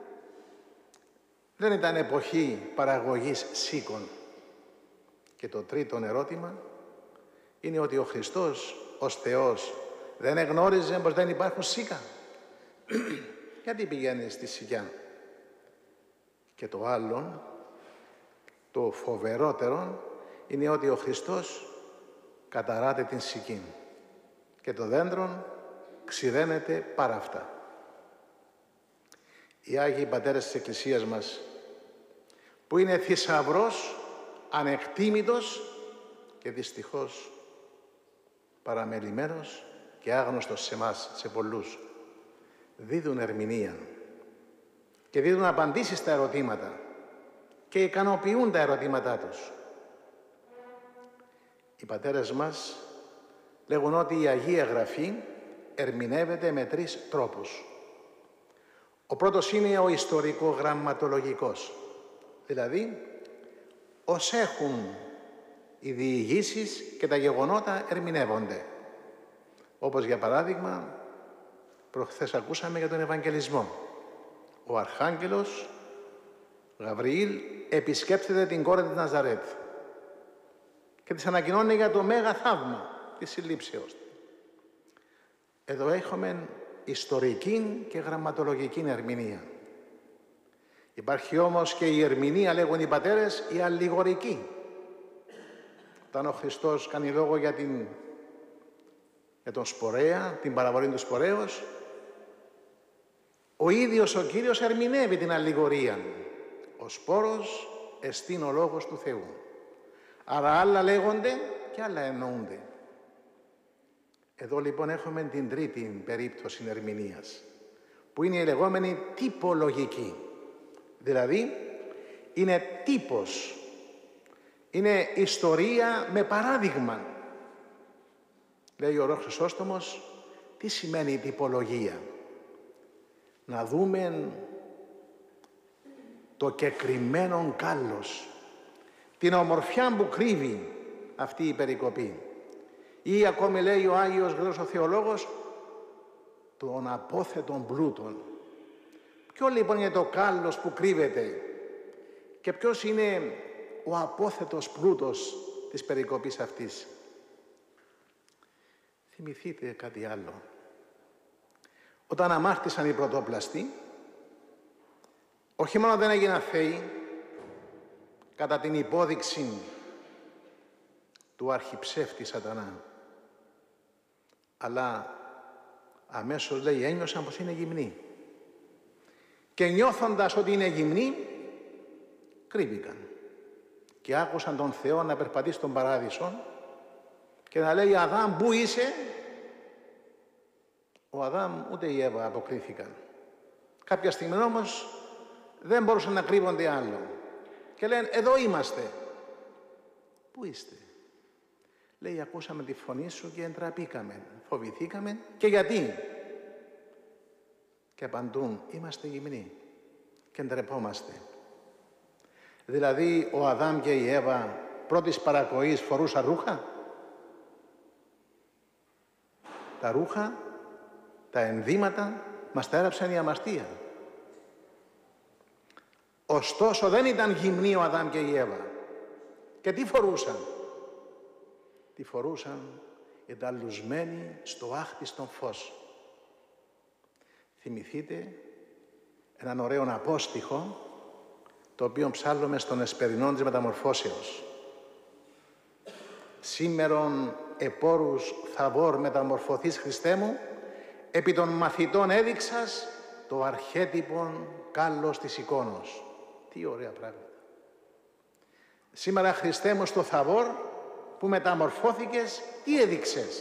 Δεν ήταν εποχή παραγωγής σίκων. Και το τρίτον ερώτημα είναι ότι ο Χριστός ως Θεός δεν εγνώριζε πως δεν υπάρχουν σίκα. Γιατί πηγαίνει στη σικιά? Και το άλλο, το φοβερότερο, είναι ότι ο Χριστός καταράται την σική και το δέντρο ξηραίνεται πάρα αυτά. Οι Άγιοι Πατέρες της Εκκλησίας μας, που είναι θησαυρός, ανεκτήμητος και δυστυχώς παραμελημένος και άγνωστος σε εμάς, σε πολλούς, δίδουν ερμηνεία και δίδουν απαντήσεις στα ερωτήματα και ικανοποιούν τα ερωτήματά τους. Οι πατέρες μας λέγουν ότι η Αγία Γραφή ερμηνεύεται με τρεις τρόπους. Ο πρώτος είναι ο ιστορικό-γραμματολογικός, δηλαδή ως έχουν οι διηγήσεις και τα γεγονότα ερμηνεύονται. Όπως για παράδειγμα, προχθές ακούσαμε για τον Ευαγγελισμό. Ο Αρχάγγελος Γαβριήλ επισκέπτεται την κόρη της Ναζαρέτ και της ανακοινώνει για το μέγα θαύμα της συλλήψεως. Εδώ έχουμε ιστορική και γραμματολογική ερμηνεία. Υπάρχει όμως και η ερμηνεία, λέγουν οι πατέρες, η αλληγορική. Όταν ο Χριστός κάνει λόγο για τον σπορέα, την παραβολή του σπορέως, ο ίδιος ο Κύριος ερμηνεύει την αλληγορία. Ο σπόρος εστίν ο λόγος του Θεού. Άρα άλλα λέγονται και άλλα εννοούνται. Εδώ λοιπόν έχουμε την τρίτη περίπτωση ερμηνείας, που είναι η λεγόμενη τυπολογική. Δηλαδή, είναι τύπος, είναι ιστορία με παράδειγμα. Λέει ο Ορός Χρυσόστομος, τι σημαίνει η τυπολογία. Να δούμε το κεκριμένον κάλος, την ομορφιά που κρύβει αυτή η περικοπή. Ή ακόμη λέει ο Άγιος Γρηγόριος ο Θεολόγος, των απόθετων πλούτων. Ποιο λοιπόν είναι το κάλος που κρύβεται και ποιος είναι ο απόθετος πλούτος της περικοπής αυτής. Θυμηθείτε κάτι άλλο. Όταν αμάρτησαν οι πρωτόπλαστοι, όχι μόνο δεν έγιναν θεοί κατά την υπόδειξη του αρχιψεύτη Σατανά, αλλά αμέσως λέει ένιωσαν πως είναι γυμνοί. Και νιώθοντας ότι είναι γυμνοί, κρύβηκαν. Και άκουσαν τον Θεό να περπατεί στον παράδεισο και να λέει «Αδάμ, πού είσαι?» Ο Αδάμ ούτε η Εύα αποκρίθηκαν. Κάποια στιγμή όμως δεν μπορούσαν να κρύβονται άλλο. Και λένε «Εδώ είμαστε». «Πού είστε?» Λέει «Ακούσαμε τη φωνή σου και εντραπήκαμε, φοβηθήκαμε και γιατί?» Και απαντούν «Είμαστε γυμνοί και ντρεπόμαστε». Δηλαδή ο Αδάμ και η Εύα πρώτης παρακοής φορούσαν ρούχα. Τα ρούχα, τα ενδύματα μας τα έραψαν η αμαστία. Ωστόσο δεν ήταν γυμνοί ο Αδάμ και η Εύα. Και τι φορούσαν? Τι φορούσαν? Ενταλουσμένοι στο άχτιστον φως. Θυμηθείτε έναν ωραίο απόστιχο, το οποίο ψάλλουμε στον Εσπερινόν της Μεταμορφώσεως. Σήμερον επόρους θαβόρ μεταμορφωθείς Χριστέ μου, επί των μαθητών έδειξας το αρχέτυπον κάλλος της εικόνος. Τι ωραία πράγματα. Σήμερα Χριστέ μου στο θαβόρ που μεταμορφώθηκες, τι έδειξες?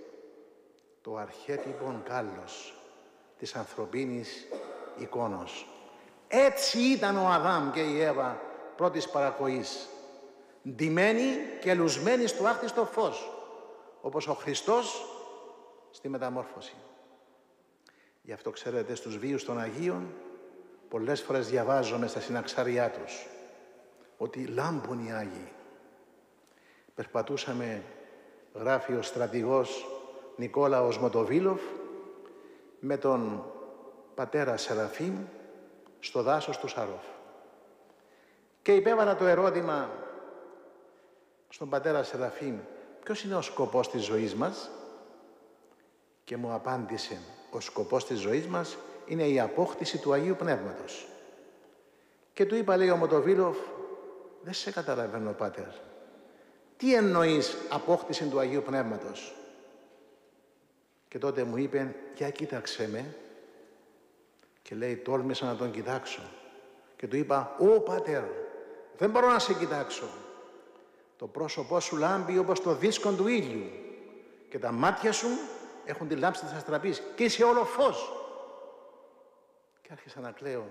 Το αρχέτυπον κάλλος της ανθρωπίνης εικόνος. Έτσι ήταν ο Αδάμ και η Εύα πρώτης παρακοής. Ντυμένοι και λουσμένοι στο άχτιστο φως, όπως ο Χριστός στη μεταμόρφωση. Γι' αυτό ξέρετε στους βίους των Αγίων πολλές φορές διαβάζουμε στα συναξάριά τους ότι λάμπουν οι Άγιοι. Περπατούσαμε, γράφει ο στρατηγός Νικόλαος Μοτοβίλοφ, με τον πατέρα Σεραφείμ στο δάσος του Σαρόφ. Και υπέβαλα το ερώτημα στον πατέρα Σεραφείμ, ποιος είναι ο σκοπός της ζωής μας? Και μου απάντησε, ο σκοπός της ζωής μας είναι η απόκτηση του Αγίου Πνεύματος. Και του είπα, λέει ο Μοτοβίλοφ, δεν σε καταλαβαίνω πάτερ. Τι εννοείς απόκτηση του Αγίου Πνεύματος? Και τότε μου είπε, για κοίταξε με. Και λέει, τόλμησα να τον κοιτάξω. Και του είπα, «Ω πάτερ, δεν μπορώ να σε κοιτάξω. Το πρόσωπό σου λάμπει όπως το δίσκον του ήλιου και τα μάτια σου έχουν τη λάμψη της αστραπής και είσαι όλο φως». Και άρχισα να κλαίω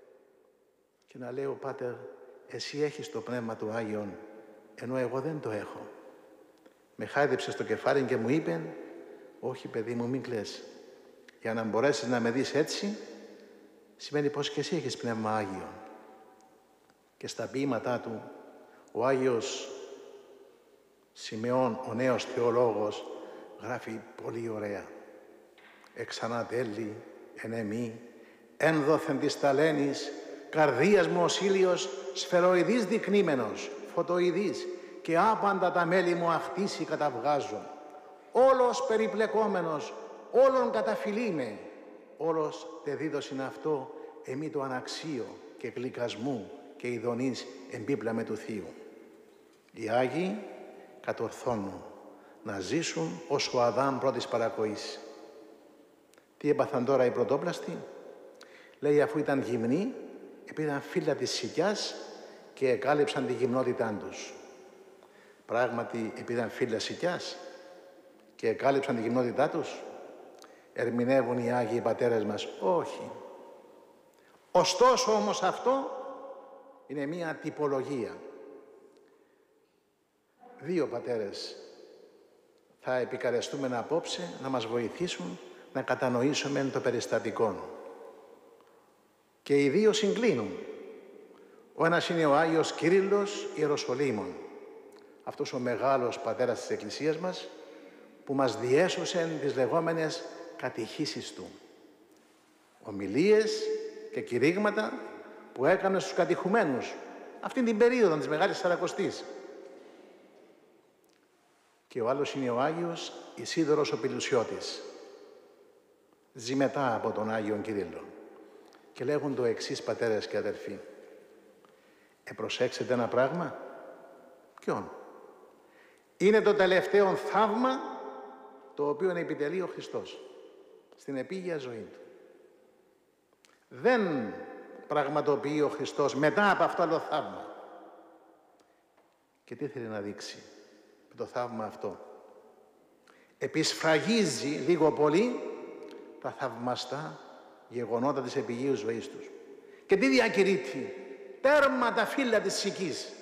και να λέω, «Πάτερ, εσύ έχεις το Πνεύμα του Άγιον, ενώ εγώ δεν το έχω». Με χάιδεψε στο κεφάλι και μου είπε, «Όχι παιδί μου, μην κλαις. Για να μπορέσεις να με δεις έτσι, σημαίνει πως και εσύ έχεις Πνεύμα Άγιον». Και στα ποίηματά του, ο Άγιος Σιμεών, ο νέος θεολόγος, γράφει πολύ ωραία. «Εξανά τέλει, εν εμή, ένδοθεν της ταλένης, καρδίας μου ως ήλιος, σφαιροειδής δεικνύμενος, φωτοειδής, και άπαντα τα μέλη μου αχτίσει καταβγάζω. Όλος περιπλεκόμενος, όλον καταφυλί με, όλος τε δίδωσιν αυτό εμεί το αναξίο και γλυκασμού και ειδονής εμπίπλαμε του Θείου. Οι Άγιοι κατορθώνουν να ζήσουν ως ο Αδάμ πρώτης παρακοής. Τι έπαθαν τώρα οι πρωτόπλαστοι? Λέει, αφού ήταν γυμνοί, επήραν φύλλα της σικιάς και εκάλυψαν τη γυμνότητά τους. Πράγματι επήραν φύλλα σικιάς και εκάλυψαν τη γυμνότητά τους? Ερμηνεύουν οι Άγιοι Πατέρες μας, όχι. Ωστόσο όμως αυτό είναι μία τυπολογία. Δύο πατέρες θα επικαρεστούμε απόψε να μας βοηθήσουν να κατανοήσουμε το περιστατικό. Και οι δύο συγκλίνουν. Ο ένας είναι ο Άγιος Κύριλλος Ιεροσολύμων, αυτός ο μεγάλος πατέρας της Εκκλησίας μας, που μας διέσωσε τις λεγόμενες κατηχήσεις του. Ομιλίες και κηρύγματα που έκανε στους κατηχουμένους αυτήν την περίοδο της Μεγάλης Σαρακοστής. Και ο άλλος είναι ο Άγιος Ισίδωρος ο Πηλουσιώτης. Ζει μετά από τον Άγιον Κυρίλλο. Και λέγουν το εξής, πατέρες και αδερφοί. Προσέξετε ένα πράγμα. Ποιον? Είναι το τελευταίο θαύμα το οποίο επιτελεί ο Χριστός στην επίγεια ζωή του. Δεν πραγματοποιεί ο Χριστός μετά από αυτό το θαύμα. Και τι θέλει να δείξει με το θαύμα αυτό? Επισφραγίζει λίγο πολύ τα θαυμαστά γεγονότα της επιγείου ζωής τους. Και τι διακηρύττει? Τέρμα τα φύλλα της σικής.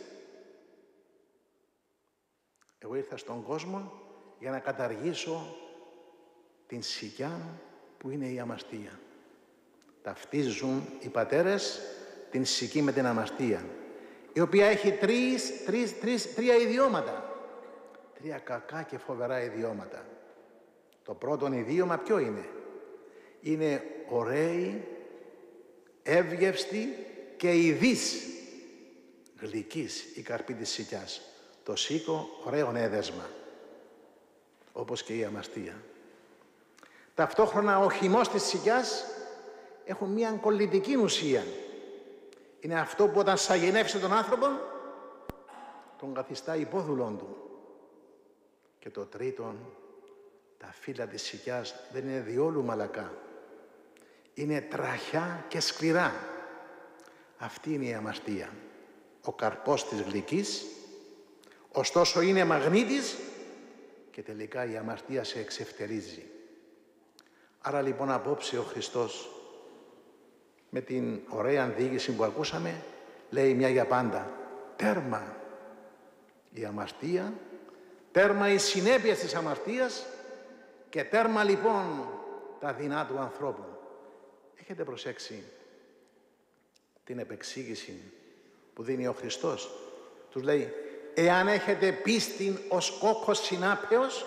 Εγώ ήρθα στον κόσμο για να καταργήσω την σικιά που είναι η αμαστία. Ταυτίζουν οι πατέρες την σική με την αμαστία, η οποία έχει τρία ιδιώματα. Τρία κακά και φοβερά ιδιώματα. Το πρώτο ιδιώμα ποιο είναι? Είναι ωραίοι, εύγευστη και ειδής γλυκής η καρπή της σικιάς. Το σίκο ωραίον έδεσμα, όπως και η αμαστία. Ταυτόχρονα ο χυμός της σικιάς έχουν μία κολλητική ουσία. Είναι αυτό που όταν σαγηνεύσει τον άνθρωπο, τον καθιστά υπόδουλον του. Και το τρίτον, τα φύλλα της σικιάς δεν είναι διόλου μαλακά. Είναι τραχιά και σκληρά. Αυτή είναι η αμαστία. Ο καρπός της γλυκής, ωστόσο είναι μαγνήτης και τελικά η αμαστία σε εξευτερίζει. Άρα λοιπόν απόψε ο Χριστός με την ωραία διήγηση που ακούσαμε λέει μια για πάντα: τέρμα η αμαστία, τέρμα οι συνέπειες της αμαστίας και τέρμα λοιπόν τα δεινά του ανθρώπου. Έχετε προσέξει την επεξήγηση που δίνει ο Χριστός? Τους λέει: εάν έχετε πίστην ως κόκκος συνάπεως,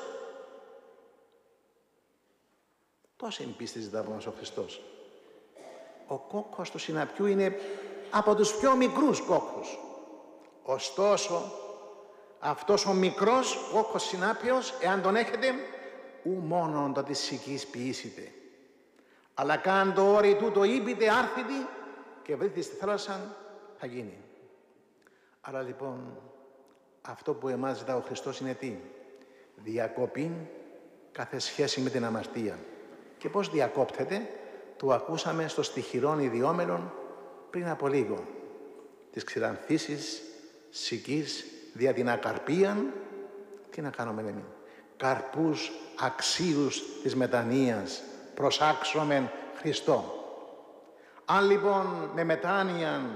τόση είναι πίστη ζητά από μας ο Χριστός. Ο κόκκος του συναπιού είναι από τους πιο μικρούς κόκκους. Ωστόσο, αυτός ο μικρός κόκκος συνάπεως, εάν τον έχετε, ου μόνον το της σικής ποιήσετε. Αλλά καν το όρι τούτο ήπειτε άρθιτη και βρείτε στη θάλασσα, θα γίνει. Άρα λοιπόν, αυτό που εμάς ζητά ο Χριστός είναι τι? Διακοπή κάθε σχέση με την αμαστία. Και πώς διακόπτεται? Το ακούσαμε στο στιχηρόν ιδιόμελον πριν από λίγο. Της ξηρανθήσης σικής δια την ακαρπίαν, τι να κάνουμε εμείς? Καρπούς αξίους της μετανοίας προσάξομεν Χριστό. Αν λοιπόν με μετάνοια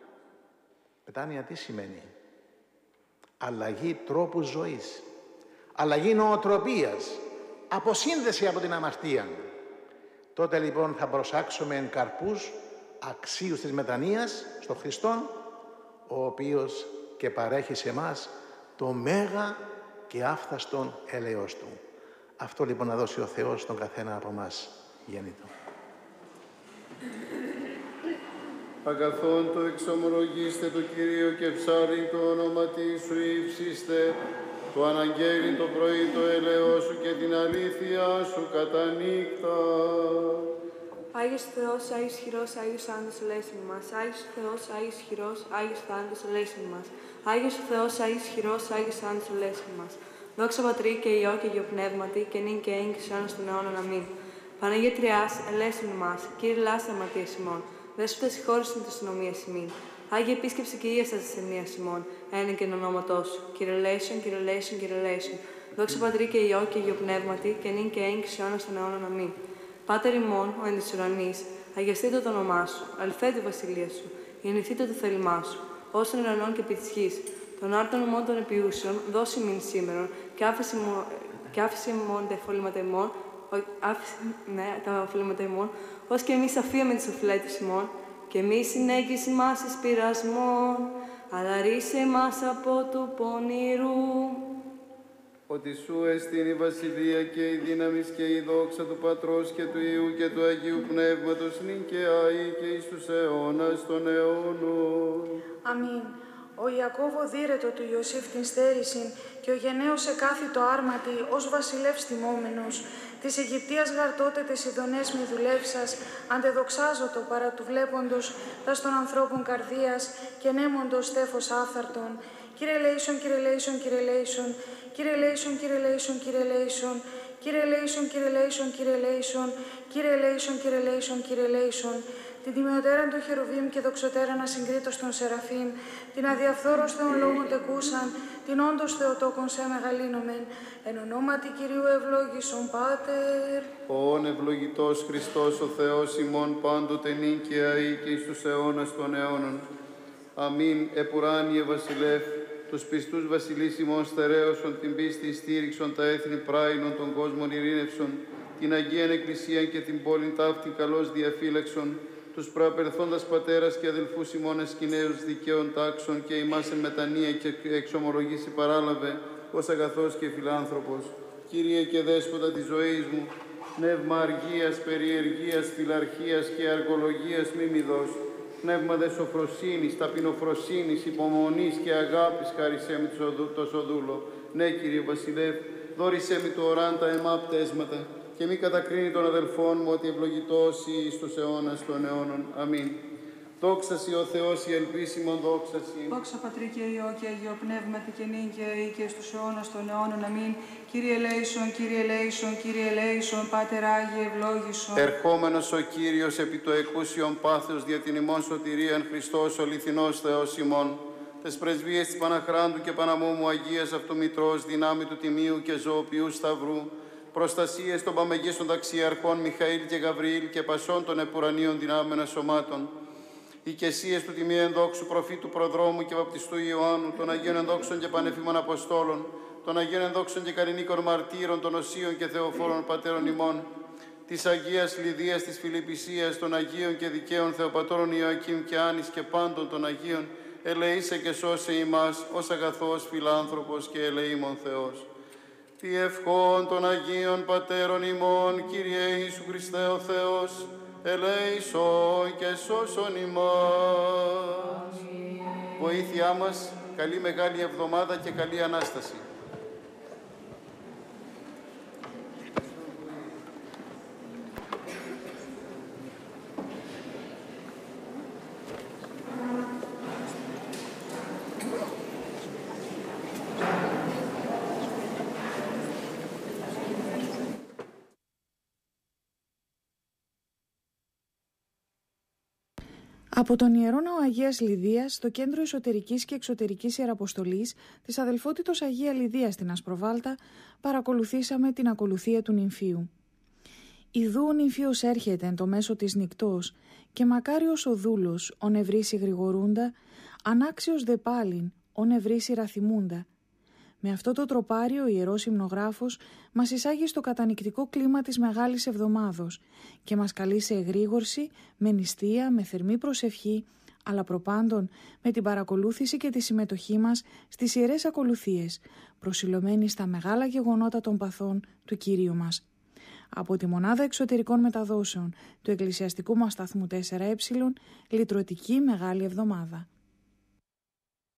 τι σημαίνει? Αλλαγή τρόπου ζωής, αλλαγή νοοτροπίας, αποσύνδεση από την αμαρτία. Τότε λοιπόν θα προσάξουμε καρπούς αξίους της μετανοίας στον Χριστόν, ο οποίος και παρέχει σε εμάς το μέγα και άφθαστον έλεος Του. Αυτό λοιπόν να δώσει ο Θεός στον καθένα από εμάς γέννητο. Αγαθόν το εξομολογήστε το Κύριο και ψάρι το όνομα Της σου ύψιστε, το αναγγέλει το πρωί το έλεος σου και την αλήθεια σου κατά νύχτα. Άγιος Θεός, Άγιος Χειρός, Άγιος Θάνατος, ελέησον ημάς. Άγιος Θεός, Άγιος Χειρός, Άγιος Θάνατος, ελέησον ημάς. Άγιος Θεός, Άγιος Χειρός, Άγιος Θάνατος, ελέησον ημάς. Δόξα Πατρί και Υιό και Αγίου Πνεύματι, και νυν και έιν και στους αιώνας των αιώνων. Αμήν. Παναγία Τριάς, ελέησον ημάς. Κύριε λάστα αμαρτίας ημών. Δέσποτα συγχώρησον τις αστυνομίες ημών. Άγιε επίσκεψη και ίαστα της ασθενείας ημών. Έναν και εν ονόματός σου. Κύριε ελέησον, Κύριε ελέησον, Κύριε ελέησον. Δόξα Πατρί και Υιό και Αγίου Πνεύματι, και νυν και έιν και στους αιώνας των αιώνων. Αμήν. Πάτερ ημών, ο εν της ουρανής, αγιαστήτω το όνομά σου, αληθέτω η βασιλεία σου, γεννηθήτω το θέλημά σου, ως των ουρανών και επί της γης. Των άρτων ημών των επιούσεων, δώσει μην σήμερον, και άφησε ημών τα εφολήματα ημών, τα εφολήματα ημών, ως και εμείς αφίαμε τις οφειλέτες ημών, και μη συνέγγις ημάς εις πειρασμόν, αλλά ρίσε ημάς από του πονηρού. Ότι σου εστίν η βασιλεία και η δύναμις και η δόξα του Πατρός και του Υιού και του Αγίου Πνεύματος, νυν και αεί και εις τους αιώνας των αιώνων. Αμήν. Ο Ιακώβ οδύρετο του Ιωσήφ την στέρησιν και ο γενναίος εκάθητο άρματι ως βασιλεύς τιμόμενος. Της Αιγυπτίας γαρτότε τες ειδονές μη δουλεύσας, αντεδοξάζωτο παρά του βλέποντος τας των ανθρώπων καρδίας και νέμοντος στέφος άφθαρτον. Κύριε λέησον, Κύριε λέησον, Κύριε λέησον, Κύριε λέησον, Κύριε λέησον, Κύριε λέησον, Κύριε λέησον, Κύριε λέησον, Κύριε λέησον, Κύριε λέησον, Κύριε λέησον, Κύριε λέησον. Την τιμιωτέραν του Χερουβίμ και δοξωτέραν ασυγκρίτως των Σεραφείμ, την αδιαφθόρος Θεών λόγων τεκούσαν, την όντως Θεοτόκον σε μεγαλύνομεν, εν ονόματι Κυρίου ευλόγησον Πάτερ. Ον ευλογητός Χριστός ο Θεός ημών πάντοτε νυν και αεί και εις τους αιώνας των αιώνων. Αμήν. Επουράνιε βασιλεύ, τους πιστούς βασιλείς ημών στερέωσον, την πίστη στήριξον, τα έθνη πράινον, των κόσμων ειρήνευσον, την Αγίαν Εκκλησίαν και την πόλην ταύτην καλώς διαφύλαξον, τους προαπερθόντας πατέρας και αδελφούς ημών εσκηναίους δικαίων τάξεων και ημάς εν μετανία και εξομολογήσει παράλαβε, ως αγαθός και φιλάνθρωπος. Κύριε και Δέσποτα της ζωής μου, πνεύμα αργίας, περιεργίας, φιλαρχίας και αργολογίας μη μη δώσ'. Πνεύμα δε σοφροσύνης, ταπεινοφροσύνης, υπομονής και αγάπης χάρισέ με το σοδούλο. Ναι, Κύριε Βασιλεύ, δώρισέ με το οράν τα αιμά πτέσματα και μη κατακρίνει των αδελφών μου ότι ευλογητός ή εις τους αιώνας των αιώνων. Αμήν. Δόξα σοι ο Θεός η ελπίσιμον, δόξα σοι. Δόξα Πατρί και Υιό και Αγίο Πνεύματι και νυν και αεί και στους αιώνας των αιώνων. Αμήν. Κύριε ελέησον, Κύριε ελέησον, Κύριε ελέησον, Πάτερ Άγιε ευλόγησον. Ερχόμενος ο Κύριος επί το εκούσιον πάθος δια την ημών σωτηρίαν Χριστός ο αληθινός Θεός ημών. Τες πρεσβείες της Παναχράντου και Παναμόμου Αγίας αυτού Μητρός, δυνάμει του Τιμίου και Ζωοποιού Σταυρού, προστασίες των παμεγίστων ταξιαρχών Μιχαήλ και Γαβριήλ και πασών των επουρανίων δυνάμεων σωμάτων, οικεσίες του Τιμίου Ενδόξου Προφήτου Προδρόμου και Βαπτιστού Ιωάννου, των Αγίων Ενδόξων και Πανεφήμων Αποστόλων, των Αγίων Ενδόξων και Καλλινίκων Μαρτύρων, των Οσίων και Θεοφόρων Πατέρων ημών, της Αγίας Λιδίας της Φιλιππισίας, των Αγίων και Δικαίων Θεοπατώρων Ιωακήμ και Άνης και πάντων των Αγίων, ελεήσε και σώσε ημάς ως αγαθός φιλάνθρωπος και ελεήμων Θεός. Τι ευχών των Αγίων Πατέρων ημών, Κύριε Ιησού Χριστέ ο Θεός, ελέησον και σώσον ημάς. Βοήθειά μας, καλή Μεγάλη Εβδομάδα και καλή Ανάσταση. Από τον Ιερό Ναό Αγίας Λιδίας, στο Κέντρο Εσωτερικής και Εξωτερικής Ιεραποστολής της Αδελφότητος Αγία Λιδία στην Ασπροβάλτα, παρακολουθήσαμε την ακολουθία του νυμφίου. Ιδού ο νυμφίος έρχεται εν το μέσο της νυκτός και μακάριος ο δούλος, ο νευρίσι γρηγορούντα, ανάξιος δε πάλιν, ο νευρίσι ραθιμούντα. Με αυτό το τροπάριο ο Ιερός Υμνογράφος μας εισάγει στο κατανυκτικό κλίμα της Μεγάλης Εβδομάδος και μας καλεί σε εγρήγορση, με νηστεία, με θερμή προσευχή, αλλά προπάντων με την παρακολούθηση και τη συμμετοχή μας στις ιερές ακολουθίες, προσιλωμένοι στα μεγάλα γεγονότα των παθών του Κυρίου μας. Από τη Μονάδα Εξωτερικών Μεταδόσεων του Εκκλησιαστικού μας σταθμού 4Ε, Λυτρωτική Μεγάλη Εβδομάδα.